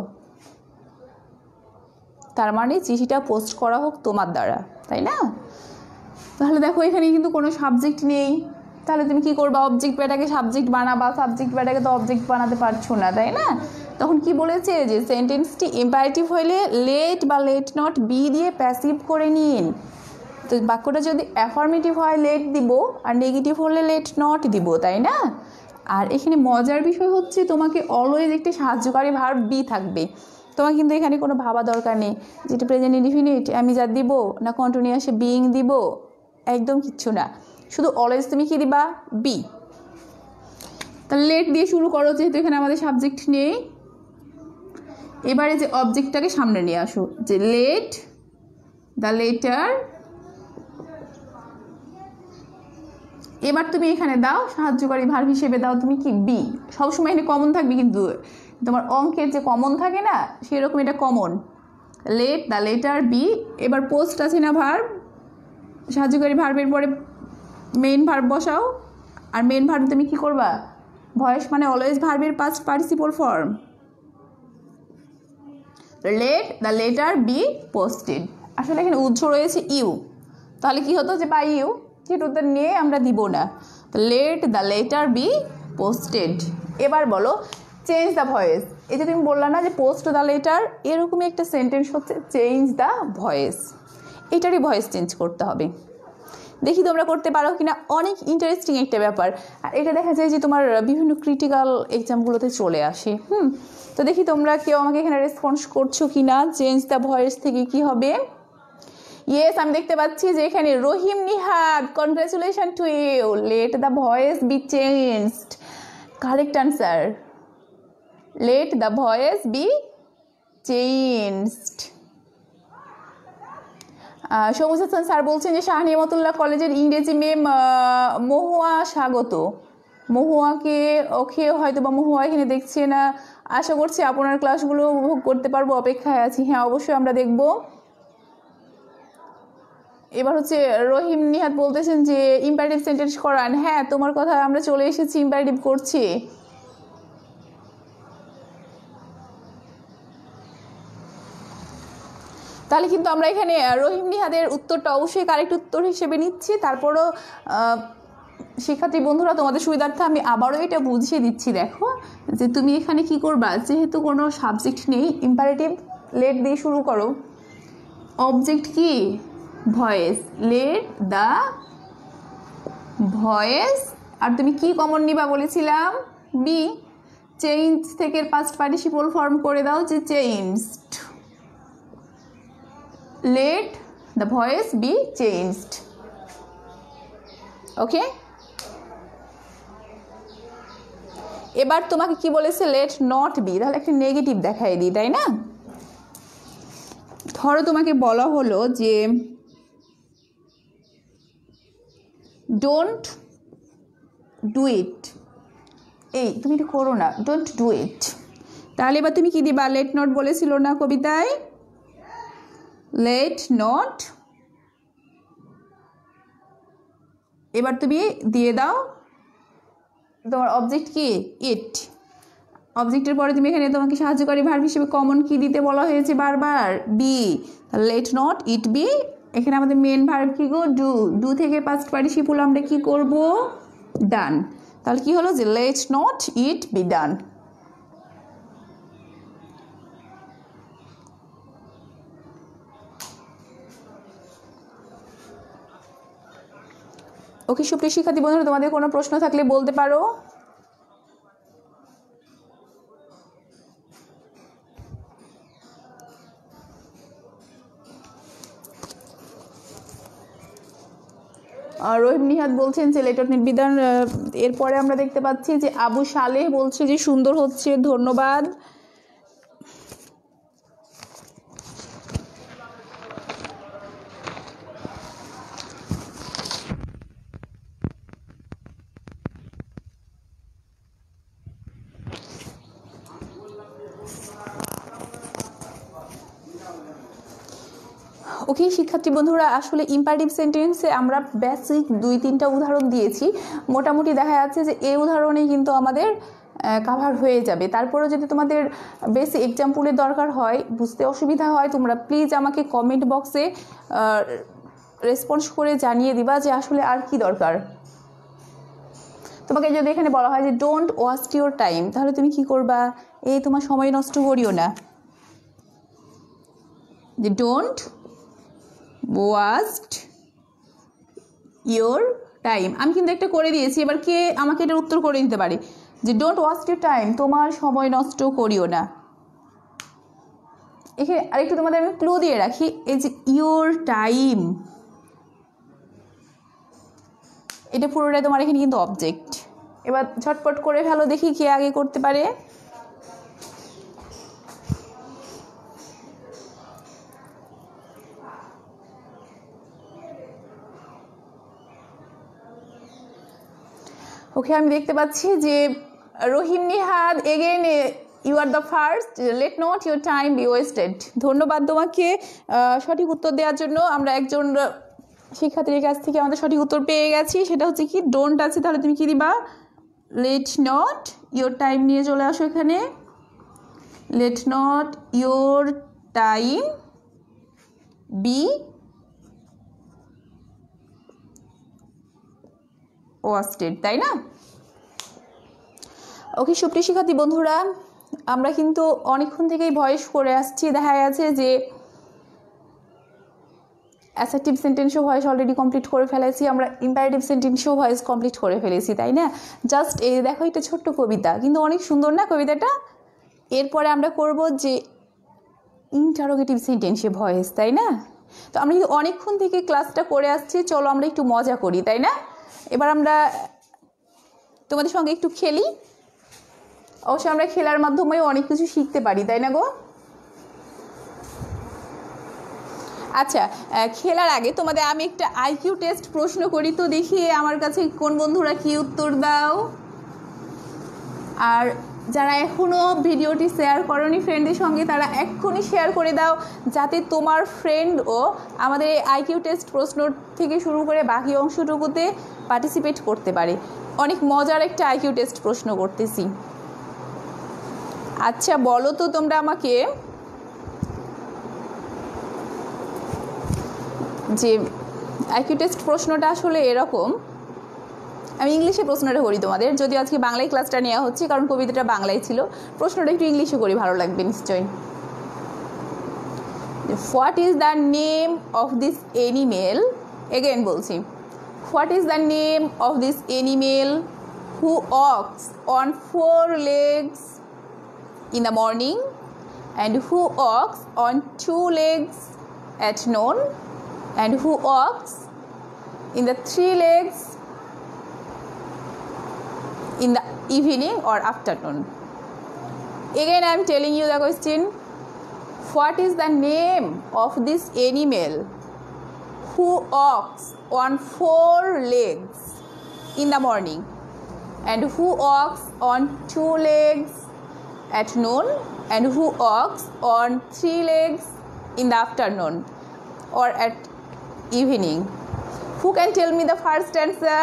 [SPEAKER 1] তার মানে চিঠিটা পোস্ট করা হোক তোমার দ্বারা, তাই না? তাহলে দেখো এখানে কিন্তু কোনো সাবজেক্ট নেই, তাহলে তুমি কি করবা? অবজেক্ট প্যাটাকে সাবজেক্ট বানাবা, সাবজেক্ট প্যাটাকে তো অবজেক্ট বানাতে পারছো না, তাই না? তখন কি বলেছে যে সেন্টেন্সটি ইম্পারেটিভ হইলে লেট বা লেট নট বি দিয়ে প্যাসিভ করে নিন। তো বাক্যটা যদি অ্যাফার্মেটিভ হয় লেট দিব, আর নেগেটিভ হলে লেট নট দিব, তাই না? আর এখানে মজার বিষয় হচ্ছে তোমাকে অলওয়েজ একটি সাহায্যকারী ভার্ব বি থাকবে। তোমার কিন্তু এখানে কোনো ভাবা দরকার নেই যেটা প্রেজেন্ট ইনডিফিনিট আমি যা দিব না কন্টিনিউয়াসে বিইং দিব, একদম কিচ্ছু না, শুধু অলওয়েজ তুমি কি দিবা? বি। তাহলে লেট দিয়ে শুরু করো, যেহেতু এখানে আমাদের সাবজেক্ট নেই। এবারে যে অবজেক্টটাকে সামনে নিয়ে আসো, যে লেট দ্য লেটার, এবার তুমি এখানে দাও সাহায্যকারী ভার্ব হিসেবে দাও তুমি কি? বি। সবসময় এখানে কমন থাকবে, কিন্তু তোমার অঙ্কের যে কমন থাকে না সেরকম এটা common, let the letter be. এবার পোস্ট আছে না ভার্ব, সাহায্যকারী ভার্বের পরে মেইন ভার্ব বসাও, আর মেইন ভার্ব তুমি কি করবা? ভয়েস মানে অলওয়েজ ভার্বের past participle form, let the letter be posted. আসলে এখানে উৎস রয়েছে ইউ, তাহলে কি হতো যে বাই ইউ, সেটা নিয়ে আমরা দিব না, let the letter be posted. এবার বলো চেঞ্জ দ্য ভয়েস। এই যে তুমি বললা না যে পোস্ট দ্য লেটার, এরকমই একটা সেন্টেন্স হচ্ছে চেঞ্জ দ্য ভয়েস, এটারই ভয়েস চেঞ্জ করতে হবে। দেখি তোমরা করতে পারো কিনা, অনেক ইন্টারেস্টিং একটা ব্যাপার। আর এটা দেখা যায় যে তোমার বিভিন্ন ক্রিটিক্যাল এক্সামগুলোতে চলে আসে। হুম তো দেখি তোমরা কেউ আমাকে এখানে রেসপন্স করছো কিনা। চেঞ্জ দ্য ভয়েস থেকে কি হবে? ইয়েস, আমি দেখতে পাচ্ছি যে এখানে Rahim Nihad, congratulation to you, let the voice be changed. Correct answer, let the voice be changed. Sabuj Hasan sir বলছেন যে শাহ নিয়ামতুল্লাহ কলেজের ইংরেজি মেম মহুয়া স্বাগত। মহুয়াকে ওকে হয়তো বা মহুয়া এখানে দেখছে না, আশা করছি আপনার ক্লাসগুলো উপভোগ করতে পারবো, অপেক্ষায় আছি। হ্যাঁ অবশ্যই আমরা দেখব। এবার হচ্ছে রহিম নিহাত বলতেছেন যে ইম্পারেটিভ সেন্টেন্স করান। হ্যাঁ তোমার কথা আমরা চলে এসেছি, ইম্পারেটিভ করছি। তাহলে কিন্তু আমরা এখানে রহিম নিহাদের উত্তরটা অবশ্যই কারেক্ট উত্তর হিসেবে নিচ্ছি। তারপরও শিক্ষার্থী বন্ধুরা তোমাদের সুবিধার্থে আমি আবারও এটা বুঝিয়ে দিচ্ছি। দেখো যে তুমি এখানে কি করবা, যেহেতু কোনো সাবজেক্ট নেই ইম্পারেটিভ লেট দিয়ে শুরু করো। অবজেক্ট কি? Voice, let the voice. আর তুমি কি কমন নিবা বলেছিলাম? বি। চেঞ্জ থেকে পাস্ট পার্টিসিপল ফর্ম করে দাও যে changed, let the voice be changed. Okay, এবার তোমাকে কি বলেছে? let not be, তাহলে একটা নেগেটিভ দেখাই দিই, তাই না? ধরো তোমাকে বলা হলো যে don't do it, এই তুমি এটা করো না, don't do it। তাহলে এবার তুমি কি দিবা? let not বলেছিল না কবিতায়, লেট নট। এবার তুমি দিয়ে দাও তোমার অবজেক্ট কি? ইট। অবজেক্টের পরে তুমি এখানে তোমাকে সাহায্যকারী ভার্ব হিসেবে কমন কি দিতে বলা হয়েছে বারবার? Be. Let not it be. এখানে আমাদের মেন ভার্ব কি গো? ডু। ডু থেকে পাস্ট পার্টিসিপল আমরা কি করব? ডান। তাহলে কি হলো যে let not it be done. Okay সুপ্রিয় শিক্ষার্থী বন্ধুরা, তোমাদের কোনো প্রশ্ন থাকলে বলতে পারো। রহিম নিহাত বলছেন যে লেটার নির্বিধান। এরপরে আমরা দেখতে পাচ্ছি যে আবু সালেহ বলছে যে সুন্দর হচ্ছে, ধন্যবাদ। ওকে শিক্ষার্থী বন্ধুরা, আসলে ইম্পারেটিভ সেন্টেন্সে আমরা বেসিক দুই তিনটা উদাহরণ দিয়েছি। মোটামুটি দেখা যাচ্ছে যে এই উদাহরণেই কিন্তু আমাদের কাভার হয়ে যাবে। তারপরে যদি তোমাদের বেশি এক্সাম্পলের দরকার হয়, বুঝতে অসুবিধা হয়, তোমরা প্লিজ আমাকে কমেন্ট বক্সে রেসপন্স করে জানিয়ে দিবা যে আসলে আর কি দরকার। তোমাকে যদি এখানে বলা হয় যে ডোন্ট ওয়েস্ট ইউর টাইম, তাহলে তুমি কি করবা? এই তোমার সময় নষ্ট করিও না, যে ডোন্ট ওয়েস্ট ইউর টাইম। আমি কিন্তু একটা করে দিয়েছি, এবার কে আমাকে এটার উত্তর করে দিতে পারে যে ডোন্ট ওয়েস্ট ইউর টাইম, তোমার সময় নষ্ট করিও না। এখানে আরেকটু তোমাদের আমি ক্লু দিয়ে রাখি, এই যে ইউর টাইম, এটা পুরোটাই তোমার এখানে কিন্তু অবজেক্ট। এবার ঝটপট করে ফেলো, দেখি কে আগে করতে পারে। ওকে, আমি দেখতে পাচ্ছি যে Rahim Nihad, again you are the first, let not your time be wasted. ধন্যবাদ তোমাকে সঠিক উত্তর দেওয়ার জন্য। আমরা একজন শিক্ষার্থীর কাছ থেকে আমাদের সঠিক উত্তর পেয়ে গেছি, সেটা হচ্ছে কি ডোন্ট আছে, তাহলে তুমি কি দিবা? লেট নট ইউর টাইম নিয়ে চলে আসো এখানে। Let not your time be wasted, তাই না? ওকে সুপ্রিয় শিক্ষার্থী বন্ধুরা, আমরা কিন্তু অনেকক্ষণ থেকেই ভয়েস করে আসছি। দেখা গেছে যে অ্যাসার্টিভ সেন্টেন্সও ভয়েস অলরেডি কমপ্লিট করে ফেলেছি, আমরা ইম্পারেটিভ সেন্টেন্সও ভয়েস কমপ্লিট করে ফেলেছি, তাই না? জাস্ট এই দেখো, এটা ছোট্ট কবিতা, কিন্তু অনেক সুন্দর না কবিতাটা? এরপরে আমরা করব যে ইন্টারোগেটিভ সেন্টেন্সে ভয়েস, তাই না? তো আমরা কিন্তু অনেকক্ষণ থেকে ক্লাসটা করে আসছি, চলো আমরা একটু মজা করি, তাই না? এবার আমরা তোমাদের সঙ্গে একটু খেলি। অবশ্যই আমরা খেলার মাধ্যমেও অনেক কিছু শিখতে পারি, তাই না গো? আচ্ছা, খেলার আগে তোমাদের আমি একটা আইকিউ টেস্ট প্রশ্ন করি, তো দেখি আমার কাছে কোন বন্ধুরা কি উত্তর দাও। আর যারা এখনও ভিডিওটি শেয়ার করনি ফ্রেন্ডদের সঙ্গে, তারা এক্ষুনি শেয়ার করে দাও, যাতে তোমার ফ্রেন্ডও আমাদের এই আইকিউ টেস্ট প্রশ্ন থেকে শুরু করে বাকি অংশটুকুতে পার্টিসিপেট করতে পারে। অনেক মজার একটা আইকিউ টেস্ট প্রশ্ন করতেছি। আচ্ছা বলো তো তোমরা আমাকে যে আইকিউ টেস্ট প্রশ্নটা আসলে এরকম, আমি ইংলিশে প্রশ্নটা করি তোমাদের, যদি আজকে বাংলায় ক্লাসটা নেওয়া হচ্ছে কারণ কবিতাটা বাংলায় ছিল, প্রশ্নটা একটু ইংলিশে করি, ভালো লাগবে নিশ্চয়ই। What is the name of this animal, again বলছি, what is the name of this animal who walks on four legs in the morning and who walks on two legs at noon and who walks in the three legs in the evening or afternoon. Again I am telling you the question, what is the name of this animal who walks on four legs in the morning and who walks on two legs at noon and who walks on three legs in the afternoon or at evening? Who can tell me the first answer?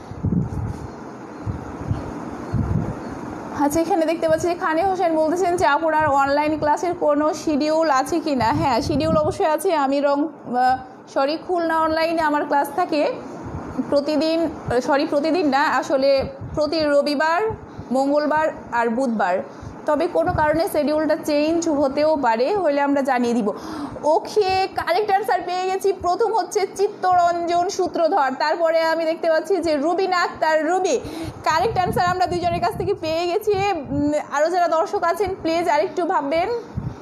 [SPEAKER 1] আচ্ছা, এখানে দেখতে পাচ্ছি যে খানি হোসেন বলতেছেন যে আপনার online ক্লাসের কোনো শিডিউল আছে কি না। হ্যাঁ, শিডিউল অবশ্যই আছে। আমি রং সরি খুলনা অনলাইনে আমার ক্লাস থাকে প্রতিদিন, সরি প্রতিদিন না, আসলে প্রতি রবিবার, মঙ্গলবার আর বুধবার। তবে কোনো কারণে শিডিউলটা চেঞ্জ হতেও পারে, হলে আমরা জানিয়ে দিব। ওকে, কারেক্ট অ্যান্সার পেয়ে গেছি। প্রথম হচ্ছে চিত্তরঞ্জন সূত্রধর, তারপরে আমি দেখতে পাচ্ছি যে রুবিনা আক্তার রুবি। কারেক্ট অ্যান্সার আমরা দুইজনের কাছ থেকে পেয়ে গেছি। আরও যারা দর্শক আছেন প্লিজ আরেকটু ভাববেন।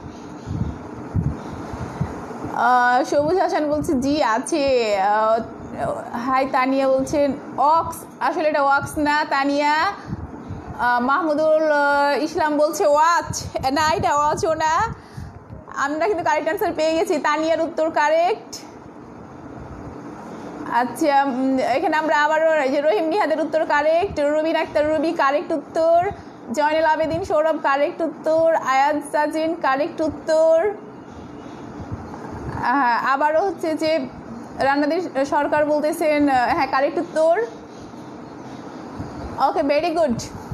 [SPEAKER 1] সবুজ হাসান বলছে জি আছে। হাই তানিয়া বলছেন অক্স, আসলে এটা ওয়াক্স না তানিয়া। মাহমুদুল ইসলাম বলছে ওয়াচ, না এটা ওয়াচও না। আমরা কিন্তু কারেক্ট অ্যান্সার পেয়ে গেছি, তানিয়ার উত্তর কারেক্ট। আচ্ছা এখানে আমরা আবারও যে রহিম নিহাদের উত্তর কারেক্ট, রুবিন আক্তার রুবি কারেক্ট উত্তর, জয়নুল আবেদিন সৌরভ কারেক্ট উত্তর, আয়াজ সাজিন কারেক্ট উত্তর। আবারও হচ্ছে যে রান্নাদের সরকার বলতেছেন হ্যাঁ কারেক্ট উত্তর। ওকে ভেরি গুড,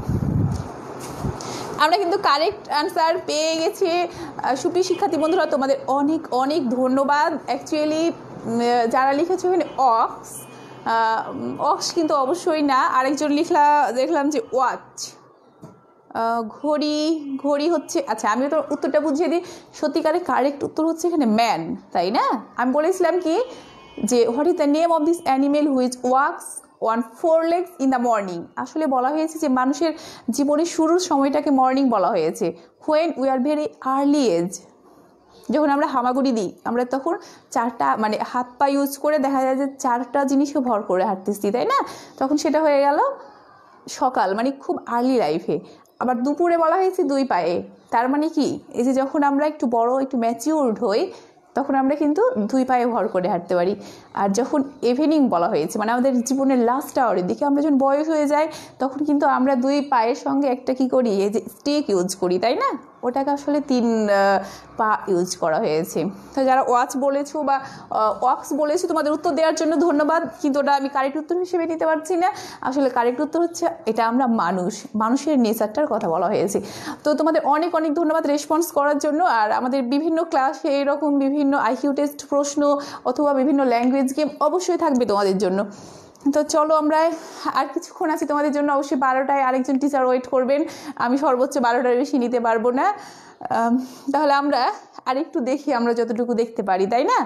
[SPEAKER 1] আমরা কিন্তু কারেক্ট অ্যান্সার পেয়ে গেছি। সুপ্রিয় শিক্ষার্থী বন্ধুরা তোমাদের অনেক অনেক ধন্যবাদ। অ্যাকচুয়ালি যারা লিখেছো এখানে অক্স, অক্স কিন্তু অবশ্যই না। আরেকজন লিখলা দেখলাম যে ওয়াচ, ঘড়ি, ঘড়ি হচ্ছে, আচ্ছা আমি তো উত্তরটা বুঝিয়ে দিই। সত্যিকারের কারেক্ট উত্তর হচ্ছে এখানে ম্যান, তাই না? আমি বলেছিলাম কি যে what is the name of this animal which walks on four legs in the morning. আসলে বলা হয়েছে যে মানুষের জীবনের শুরুর সময়টাকে মর্নিং বলা হয়েছে। When we are very early age, যখন আমরা হামাগুড়ি দিই আমরা তখন চারটা মানে হাত পা ইউজ করে দেখা যায় যে চারটা জিনিসকে ভর করে হাঁটতেছি, তাই না? তখন সেটা হয়ে গেল সকাল, মানে খুব আর্লি লাইফে। আবার দুপুরে বলা হয়েছে দুই পায়ে, তার মানে কি এই যে যখন আমরা একটু বড় একটু ম্যাচিউরড হই তখন আমরা কিন্তু দুই পায়ে ভর করে হাঁটতে পারি। আর যখন ইভিনিং বলা হয়েছে মানে আমাদের জীবনের লাস্ট আওয়ারের দিকে আমরা যখন বয়স হয়ে যায় তখন কিন্তু আমরা দুই পায়ের সঙ্গে একটা কি করি, এই যে স্টেক ইউজ করি, তাই না? ওটাকে আসলে তিন পা ইউজ করা হয়েছে। তো যারা ওয়াচ বলেছো বা ওয়াক্স বলেছো তোমাদের উত্তর দেওয়ার জন্য ধন্যবাদ, কিন্তু ওটা আমি কারেক্ট উত্তর হিসেবে নিতে পারছি না। আসলে কারেক্ট উত্তর হচ্ছে এটা আমরা মানুষ, মানুষের নেচারটার কথা বলা হয়েছে। তো তোমাদের অনেক অনেক ধন্যবাদ রেসপন্স করার জন্য। আর আমাদের বিভিন্ন ক্লাসে এরকম বিভিন্ন আইকিউ টেস্ট প্রশ্ন অথবা বিভিন্ন ল্যাঙ্গুয়েজ গেম অবশ্যই থাকবে তোমাদের জন্য। তো চলো আমরা আর কিছুক্ষণ আছি তোমাদের জন্য। অবশ্যই বারোটায় আরেকজন টিচার ওয়েট করবেন, আমি সর্বোচ্চ বারোটার বেশি নিতে পারবো না। তাহলে আমরা আরেকটু দেখি আমরা যতটুকু দেখতে পারি, তাই না?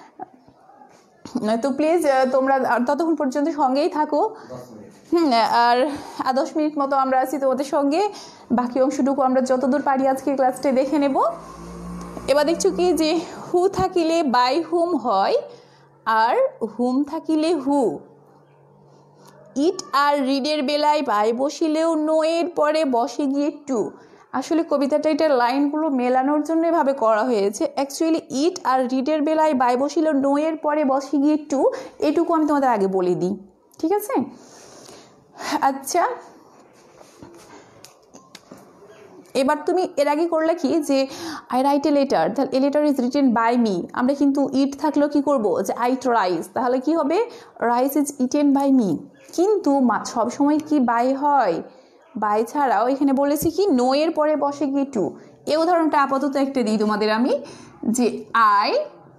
[SPEAKER 1] তো প্লিজ তোমরা ততক্ষণ পর্যন্ত সঙ্গেই থাকো। হুম আর দশ মিনিট মতো আমরা আছি তোমাদের সঙ্গে, বাকি অংশটুকু আমরা যতদূর পারি আজকে ক্লাসটা দেখে নেব। এবার দেখছো কি যে হু থাকিলে বাই হুম হয় আর হুম থাকিলে হু। ইট আর রিডের বেলায় বাই বসিলেও নো এর পরে বসে গিয়ে টু। আসলে কবিতাটা এটার লাইনগুলো মেলানোর জন্য এভাবে করা হয়েছে। অ্যাকচুয়ালি ইট আর রিডের বেলায় বাই বসিলেও নো এর পরে বসে গিয়ে টু, এটুকু আমি তোমাদের আগে বলে দিই, ঠিক আছে? আচ্ছা এবার তুমি এর আগে করলে কি যে আই রাইট এ লেটার, তাহলে a letter is written by me. আমরা কিন্তু ইট থাকলেও কি করব যে আইট রাইস, তাহলে কি হবে rice is eaten by me. কিন্তু সবসময় কি বাই হয়? বাই ছাড়াও এখানে বলেছি কি নো এর পরে বসে গিয়ে টু। এই উদাহরণটা আপাতত একটা দিই তোমাদের আমি, যে আই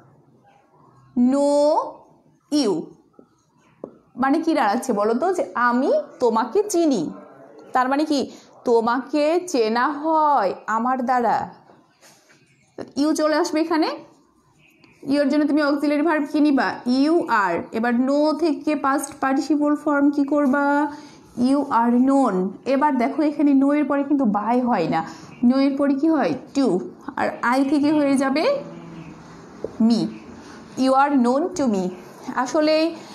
[SPEAKER 1] নো ইউ, মানে কি দাঁড়াচ্ছে বলো তো, যে আমি তোমাকে চিনি। তার মানে কি তোমাকে চেনা হয় আমার দ্বারা। ইউ চলে আসবে এখানে, ইউর জন্য তুমি অক্সিলারি ভার্ব কি নিবা? You are. এবার নো থেকে পাস্ট পার্টিসিপল ফর্ম কি করবা? You are known. এবার দেখো এখানে নো এর পরে কিন্তু বাই হয় না, নো এর পরে কি হয়? টু। আর আই থেকে হয়ে যাবে me, you are known to me. আসলে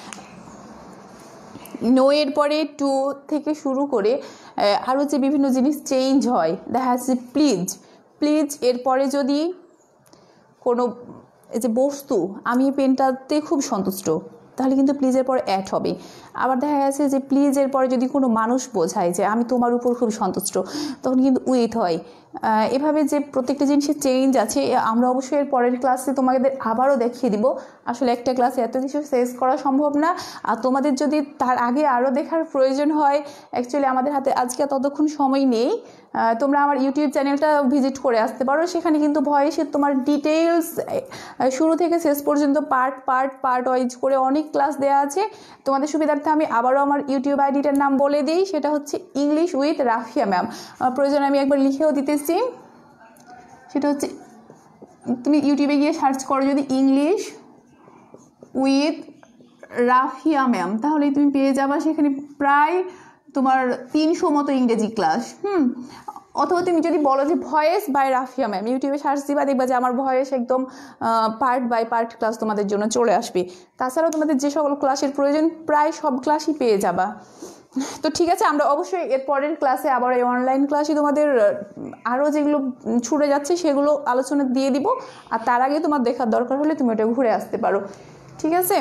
[SPEAKER 1] নো এর পরে টু থেকে শুরু করে আরও যে বিভিন্ন জিনিস চেঞ্জ হয়, দেখা যাচ্ছে প্লিজ, প্লিজ এরপরে যদি কোনো এই যে বস্তু, আমি পেনটাতে খুব সন্তুষ্ট, তাহলে কিন্তু প্লিজের পরে অ্যাড হবে। আবার দেখা গেছে যে প্লিজের পরে যদি কোনো মানুষ বোঝায় যে আমি তোমার উপর খুব সন্তুষ্ট, তখন কিন্তু উইথ হয়। এভাবে যে প্রত্যেকটা জিনিসের চেঞ্জ আছে, আমরা অবশ্যই এর পরের ক্লাসে তোমাদের আবারও দেখিয়ে দিব। আসলে একটা ক্লাসে এত কিছু শেষ করা সম্ভব না, আর তোমাদের যদি তার আগে আরও দেখার প্রয়োজন হয়, অ্যাকচুয়ালি আমাদের হাতে আজকে ততক্ষণ সময় নেই। তোমরা আমার ইউটিউব চ্যানেলটা ভিজিট করে আসতে পারো, সেখানে কিন্তু ভয়েসে তোমার ডিটেলস শুরু থেকে শেষ পর্যন্ত পার্ট পার্ট পার্ট ওয়াইজ করে অনেক ক্লাস দেওয়া আছে। তোমাদের সুবিধার্থে আমি আবারও আমার ইউটিউব আইডিটার নাম বলে দিই, সেটা হচ্ছে ইংলিশ উইথ রাফিয়া ম্যাম। প্রয়োজন আমি একবার লিখেও দিতেছি, সেটা হচ্ছে তুমি ইউটিউবে গিয়ে সার্চ করো যদি ইংলিশ উইথ রাফিয়া ম্যাম, তাহলেই তুমি পেয়ে যাবা। সেখানে প্রায় তোমার তিনশো মতো ইংরেজি ক্লাস। হুম অথবা তুমি যদি বলো যে ভয়েস বাই রাফিয়া ম্যাম, ইউটিউবে সার্চ দিবা, দেখবা যে আমার ভয়েস একদম পার্ট বাই পার্ট ক্লাস তোমাদের জন্য চলে আসবে। তাছাড়াও তোমাদের যে সকল ক্লাসের প্রয়োজন প্রায় সব ক্লাসই পেয়ে যাবা। তো ঠিক আছে, আমরা অবশ্যই এর পরের ক্লাসে আবার এই অনলাইন ক্লাসে তোমাদের আরও যেগুলো ছুটে যাচ্ছে সেগুলো আলোচনা দিয়ে দিব। আর তার আগে তোমার দেখার দরকার হলে তুমি ওটা ঘুরে আসতে পারো, ঠিক আছে?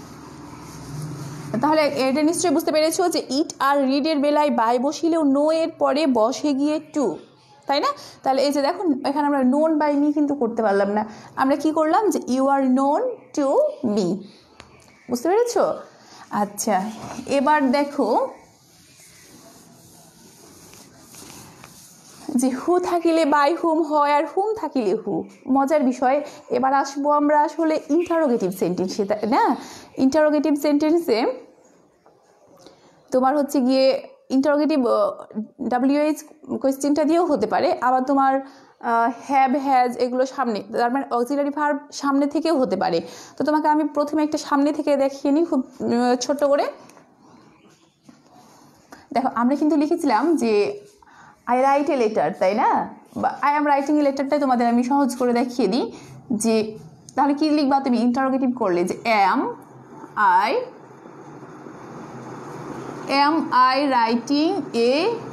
[SPEAKER 1] তাহলে এটা নিশ্চয়ই বুঝতে পেরেছো যে ইট আর রিডের বেলায় বাই বসিলেও নো এর পরে বসে গিয়ে টু, তাই না? তাহলে এই যে দেখো এখানে আমরা নোন বাই মি কিন্তু করতে পারলাম না, আমরা কি করলাম যে you are known to me. বুঝতে পেরেছো? আচ্ছা, এবার দেখো যে হু থাকিলে বাই হুম হয় আর হুম থাকিলে হু। মজার বিষয়, এবার আসবো আমরা আসলে ইন্টারোগেটিভ সেন্টেন্সে, তাই না? ইন্টারোগেটিভ সেন্টেন্সে তোমার হচ্ছে গিয়ে ইন্টারোগেটিভ ডাব্লিউএইচ কোয়েশ্চেনটা দিয়েও হতে পারে, আবার তোমার হ্যাভ হ্যাজ এগুলো সামনে, তার মানে অক্সিলারি ভার্ব সামনে থেকেও হতে পারে। তো তোমাকে আমি প্রথমে একটা সামনে থেকে দেখিয়ে নিই খুব ছোট্ট করে। দেখো আমরা কিন্তু লিখেছিলাম যে আই রাইট এ লেটার, তাই না? বা আই এম রাইটিং এ লেটারটাই তোমাদের আমি সহজ করে দেখিয়ে দিই যে তাহলে কী লিখবা তুমি ইন্টারোগেটিভ করলে, যে am I am I writing a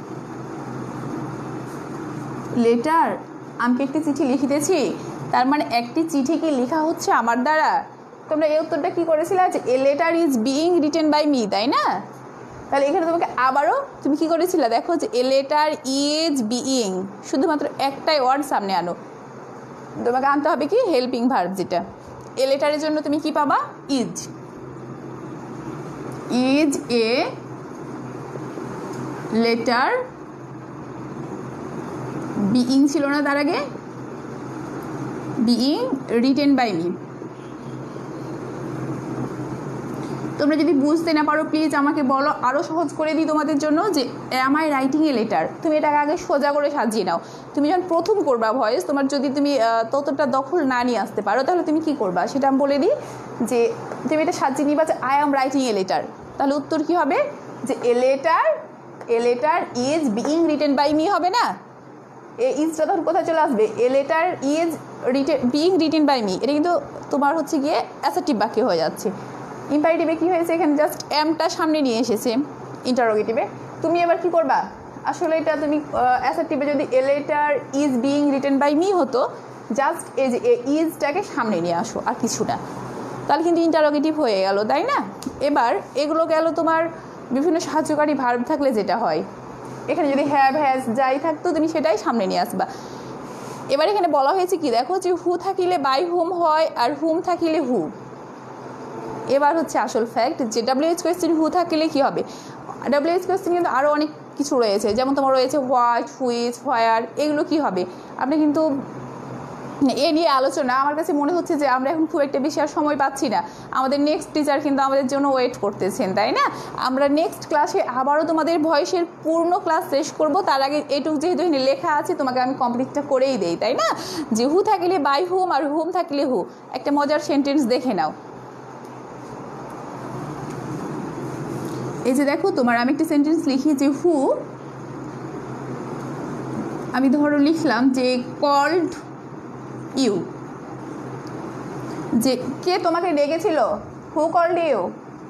[SPEAKER 1] letter. আমি একটি চিঠি লিখিতেছি, তার মানে একটি চিঠি কি লেখা হচ্ছে আমার দ্বারা? তোমরা এই উত্তরটা কী করেছিলে যে a letter is being written by me, তাই না? তাহলে এখানে তোমাকে আবারও তুমি কী করেছিলে, দেখো যে এ লেটার ইজ বিইং, শুধুমাত্র একটাই ওয়ার্ড সামনে আনো। তোমাকে আনতে হবে কি হেল্পিং ভার্ব, যেটা এ লেটারের জন্য তুমি কি পাবা is. Is a letter being ছিল না তার আগে, বিইং রিটেন বাই মি। তোমরা যদি বুঝতে না পারো প্লিজ আমাকে বলো, আরও সহজ করে দিই তোমাদের জন্য যে am I writing a letter. তুমি এটাকে আগে সোজা করে সাজিয়ে নাও। তুমি যখন প্রথম করবা ভয়েস, তোমার যদি তুমি ততটা দখল না নিয়ে আসতে পারো তাহলে তুমি কি করবা সেটা আমি বলে দিই। যে তুমি এটা সাজিয়ে নিবা যে I am writing a letter, তাহলে উত্তর কি হবে যে a letter a letter is being written by me হবে না? এ ইজটা তখন কোথায় চলে আসবে, a letter is written being written by me, এটা কিন্তু তোমার হচ্ছে গিয়ে অ্যাসার্টিভ বাক্য হয়ে যাচ্ছে। ইম্পারেটিভে কী হয়েছে, এখানে জাস্ট এমটা সামনে নিয়ে এসেছে ইন্টারোগেটিভে। তুমি এবার কি করবা, আসলে এটা তুমি অ্যাসার্টিভে যদি a letter is being written by me হতো, জাস্ট এই যে এ ইজটাকে সামনে নিয়ে আসো আর কিছু না, তাহলে কিন্তু ইন্টারোগেটিভ হয়ে গেল, তাই না? এবার এগুলো গেল তোমার বিভিন্ন সাহায্যকারী ভার্ব থাকলে যেটা হয়, এখানে যদি হ্যাভ হ্যাজ যাই থাকতো তুমি সেটাই সামনে নিয়ে আসবা। এবার এখানে বলা হয়েছে কি দেখো যে হু থাকিলে বাই হুম হয় আর হুম থাকিলে হু। এবার হচ্ছে আসল ফ্যাক্ট যে ডাব্লিউএইচ কোয়েশ্চেন হু থাকলে কী হবে। ডাব্লিউএইচ কোয়েশ্চেন কিন্তু আরও অনেক কিছু রয়েছে, যেমন তোমার রয়েছে হোয়াট, হুইচ, হোয়ার, এগুলো কী হবে। আপনি কিন্তু এ নিয়ে আলোচনা আমার কাছে মনে হচ্ছে যে আমরা এখন খুব একটা বেশি আর সময় পাচ্ছি না। আমাদের নেক্সট টিচার কিন্তু আমাদের জন্য ওয়েট করতেছেন, তাই না? আমরা নেক্সট ক্লাসে আবারও তোমাদের ভয়েসের পূর্ণ ক্লাস শেষ করব। তার আগে এটুকু যেহেতু এখানে লেখা আছে তোমাকে আমি কমপ্লিটটা করেই দেই, তাই না? যে হু থাকলে বাই হুম আর হুম থাকলে হু। একটা মজার সেন্টেন্স দেখে নাও। এই যে দেখো তোমার আমি একটা সেন্টেন্স লিখি যে হু, আমি ধরো লিখলাম যে কল্ড ইউ, যে কে তোমাকে ডেকেছিল, হু কল্ড ইউ,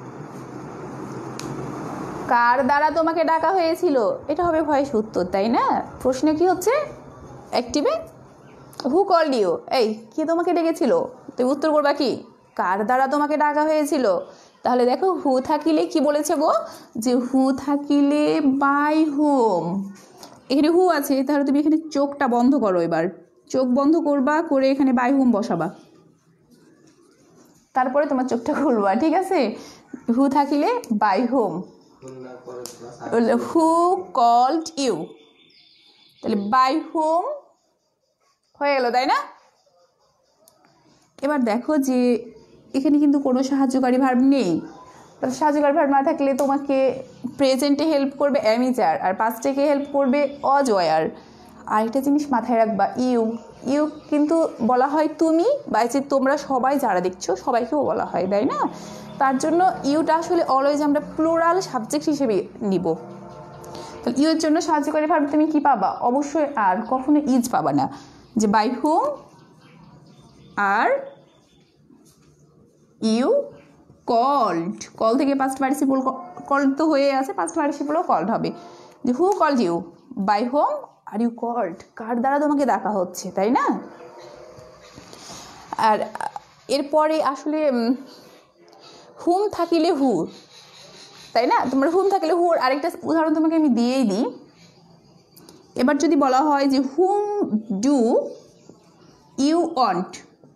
[SPEAKER 1] কার দ্বারা তোমাকে ডাকা হয়েছিল, এটা হবে ভয়েস উত্তর, তাই না? প্রশ্ন কি হচ্ছে অ্যাক্টিভে হু কল্ড ইউ, এই কে তোমাকে ডেকেছিল, তুমি উত্তর করবা কি কার দ্বারা তোমাকে ডাকা হয়েছিল। তাহলে দেখো হু থাকিলে কি বলেছে গো, যে হু থাকিলে বাই হুম, এখানে হু আছে, তাহলে তুমি এখানে চোখটা বন্ধ করো, এবার চোখ বন্ধ করবা, করে এখানে বাই হুম বসাবা, তারপরে তোমার চোখটা খুলবা, ঠিক আছে? হু থাকিলে by whom, who called you, তাহলে বাই হুম হয়ে গেল, তাই না? এবার দেখো যে এখানে কিন্তু কোনো সাহায্যকারী ভার্ব নেই। সাহায্যকারী ভার্ব না থাকলে তোমাকে প্রেজেন্টে হেল্প করবে অ্যামিজার, আর পাস্টেকে হেল্প করবে অজ ওয়ার। আরেকটা জিনিস মাথায় রাখবা, ইউ ইউ কিন্তু বলা হয় তুমি, বা যে তোমরা সবাই যারা দেখছো সবাইকেও বলা হয়, তাই না? তার জন্য ইউটা আসলে অলওয়েজ আমরা প্লুরাল সাবজেক্ট হিসেবে নিব। তাহলে ইউ এর জন্য সাহায্যকারী ভার্ব তুমি কি পাবা? অবশ্যই আর, কখনো ইজ পাবা না। যে by whom are you called, call থেকে পাস্ট পার্টিসিপল কল তো হয়ে আছে, পাস্ট পার্টিসিপলও কল্ড হবে। যে who called you, by whom are you called, কার দ্বারা তোমাকে ডাকা হচ্ছে, তাই না? আর এরপরে আসলে হুম থাকিলে হু, তাই না? তোমার হুম থাকিলে হুর আরেকটা উদাহরণ তোমাকে আমি দিয়েই দিই। এবার যদি বলা হয় যে হুম ডু ইউ ওয়ান্ট,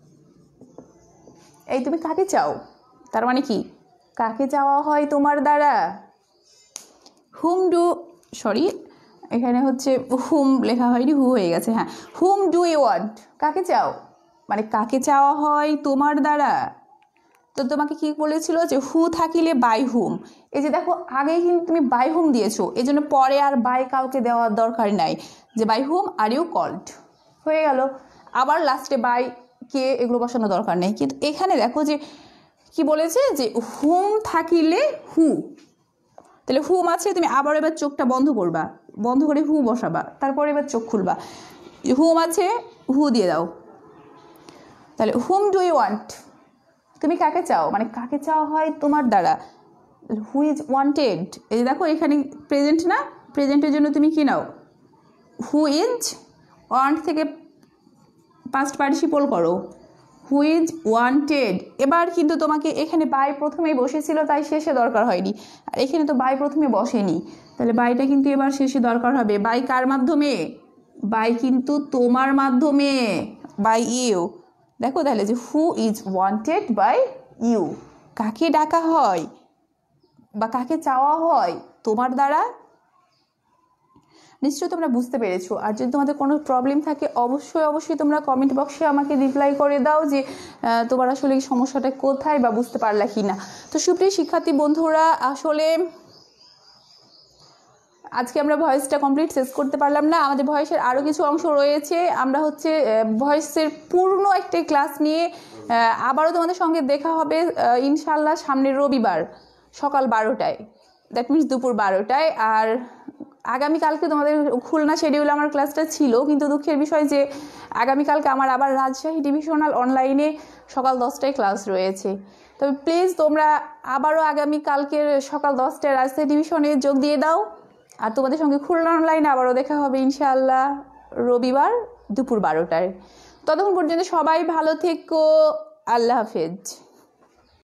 [SPEAKER 1] এই তুমি কাকে চাও, তার মানে কি কাকে চাওয়া হয় তোমার দ্বারা? হুম ডু, সরি এখানে হচ্ছে হুম লেখা হয়নি, হু হয়ে গেছে। হ্যাঁ, হুম ডু ইউ ওয়ান্ট, কাকে চাও, মানে কাকে চাওয়া হয় তোমার দ্বারা। তো তোমাকে কি বলেছিল যে হু থাকিলে বাই হুম, এই যে দেখো আগেই কিন্তু তুমি বাই হুম দিয়েছো, এই জন্য পরে আর বাই কাউকে দেওয়ার দরকার নাই। যে by whom are you called হয়ে গেল, আবার লাস্টে বাই কে এগুলো বসানো দরকার নেই। কিন্তু এখানে দেখো যে কি বলেছে যে হুম থাকিলে হু, তাহলে হুম আছে, তুমি আবার এবার চোখটা বন্ধ করবা, বন্ধ করে হু বসাবা, তারপরে এবার চোখ খুলবা। হুম আছে, হু দিয়ে দাও। তাহলে হুম ডু ইউ ওয়ান্ট, তুমি কাকে চাও, মানে কাকে চাওয়া হয় তোমার দ্বারা। হু ইজ ওয়ান্টেড, এই দেখো এখানে প্রেজেন্ট না, প্রেজেন্টের জন্য তুমি কি নাও, হু ইজ ওয়ান্ট থেকে পাস্ট পার্টিসিপল করো, হু ইজ ওয়ান্টেড। এবার কিন্তু তোমাকে এখানে বাই প্রথমেই বসেছিল, তাই শেষে দরকার হয়নি, আর এখানে তো বাই প্রথমে বসেনি, তাহলে বাইটা কিন্তু এবার শেষে দরকার হবে। বাই কার মাধ্যমে? বাই কিন্তু তোমার মাধ্যমে, বাই ইউ। দেখো তাহলে যে who is wanted by you, কাকে ডাকা হয় বা কাকে চাওয়া হয় তোমার দ্বারা। নিশ্চয়ই তোমরা বুঝতে পেরেছো। আর যদি তোমাদের কোনো প্রবলেম থাকে অবশ্যই অবশ্যই তোমরা কমেন্ট বক্সে আমাকে রিপ্লাই করে দাও যে তোমার আসলে এই সমস্যাটা কোথায় বা বুঝতে পারলা কি না। তো সুপ্রিয় শিক্ষার্থী বন্ধুরা, আসলে আজকে আমরা ভয়েসটা কমপ্লিট শেষ করতে পারলাম না, আমাদের ভয়েসের আরও কিছু অংশ রয়েছে। আমরা হচ্ছে ভয়েসের পূর্ণ একটি ক্লাস নিয়ে আবারও তোমাদের সঙ্গে দেখা হবে ইনশাল্লাহ সামনের রবিবার সকাল বারোটায়, দ্যাট মিনস দুপুর বারোটায়। আর আগামীকালকে তোমাদের খুলনা শেডিউলে আমার ক্লাসটা ছিল, কিন্তু দুঃখের বিষয় যে আগামীকালকে আমার আবার রাজশাহী ডিভিশনাল অনলাইনে সকাল দশটায় ক্লাস রয়েছে। তবে প্লিজ তোমরা আবারও আগামীকালকের সকাল দশটায় রাজশাহী ডিভিশনে যোগ দিয়ে দাও। আর তোমাদের সঙ্গে খুলনা অনলাইনে আবারও দেখা হবে ইনশাআল্লাহ রবিবার দুপুর বারোটায়। ততক্ষণ পর্যন্ত সবাই ভালো থেকো, আল্লাহ হাফেজ।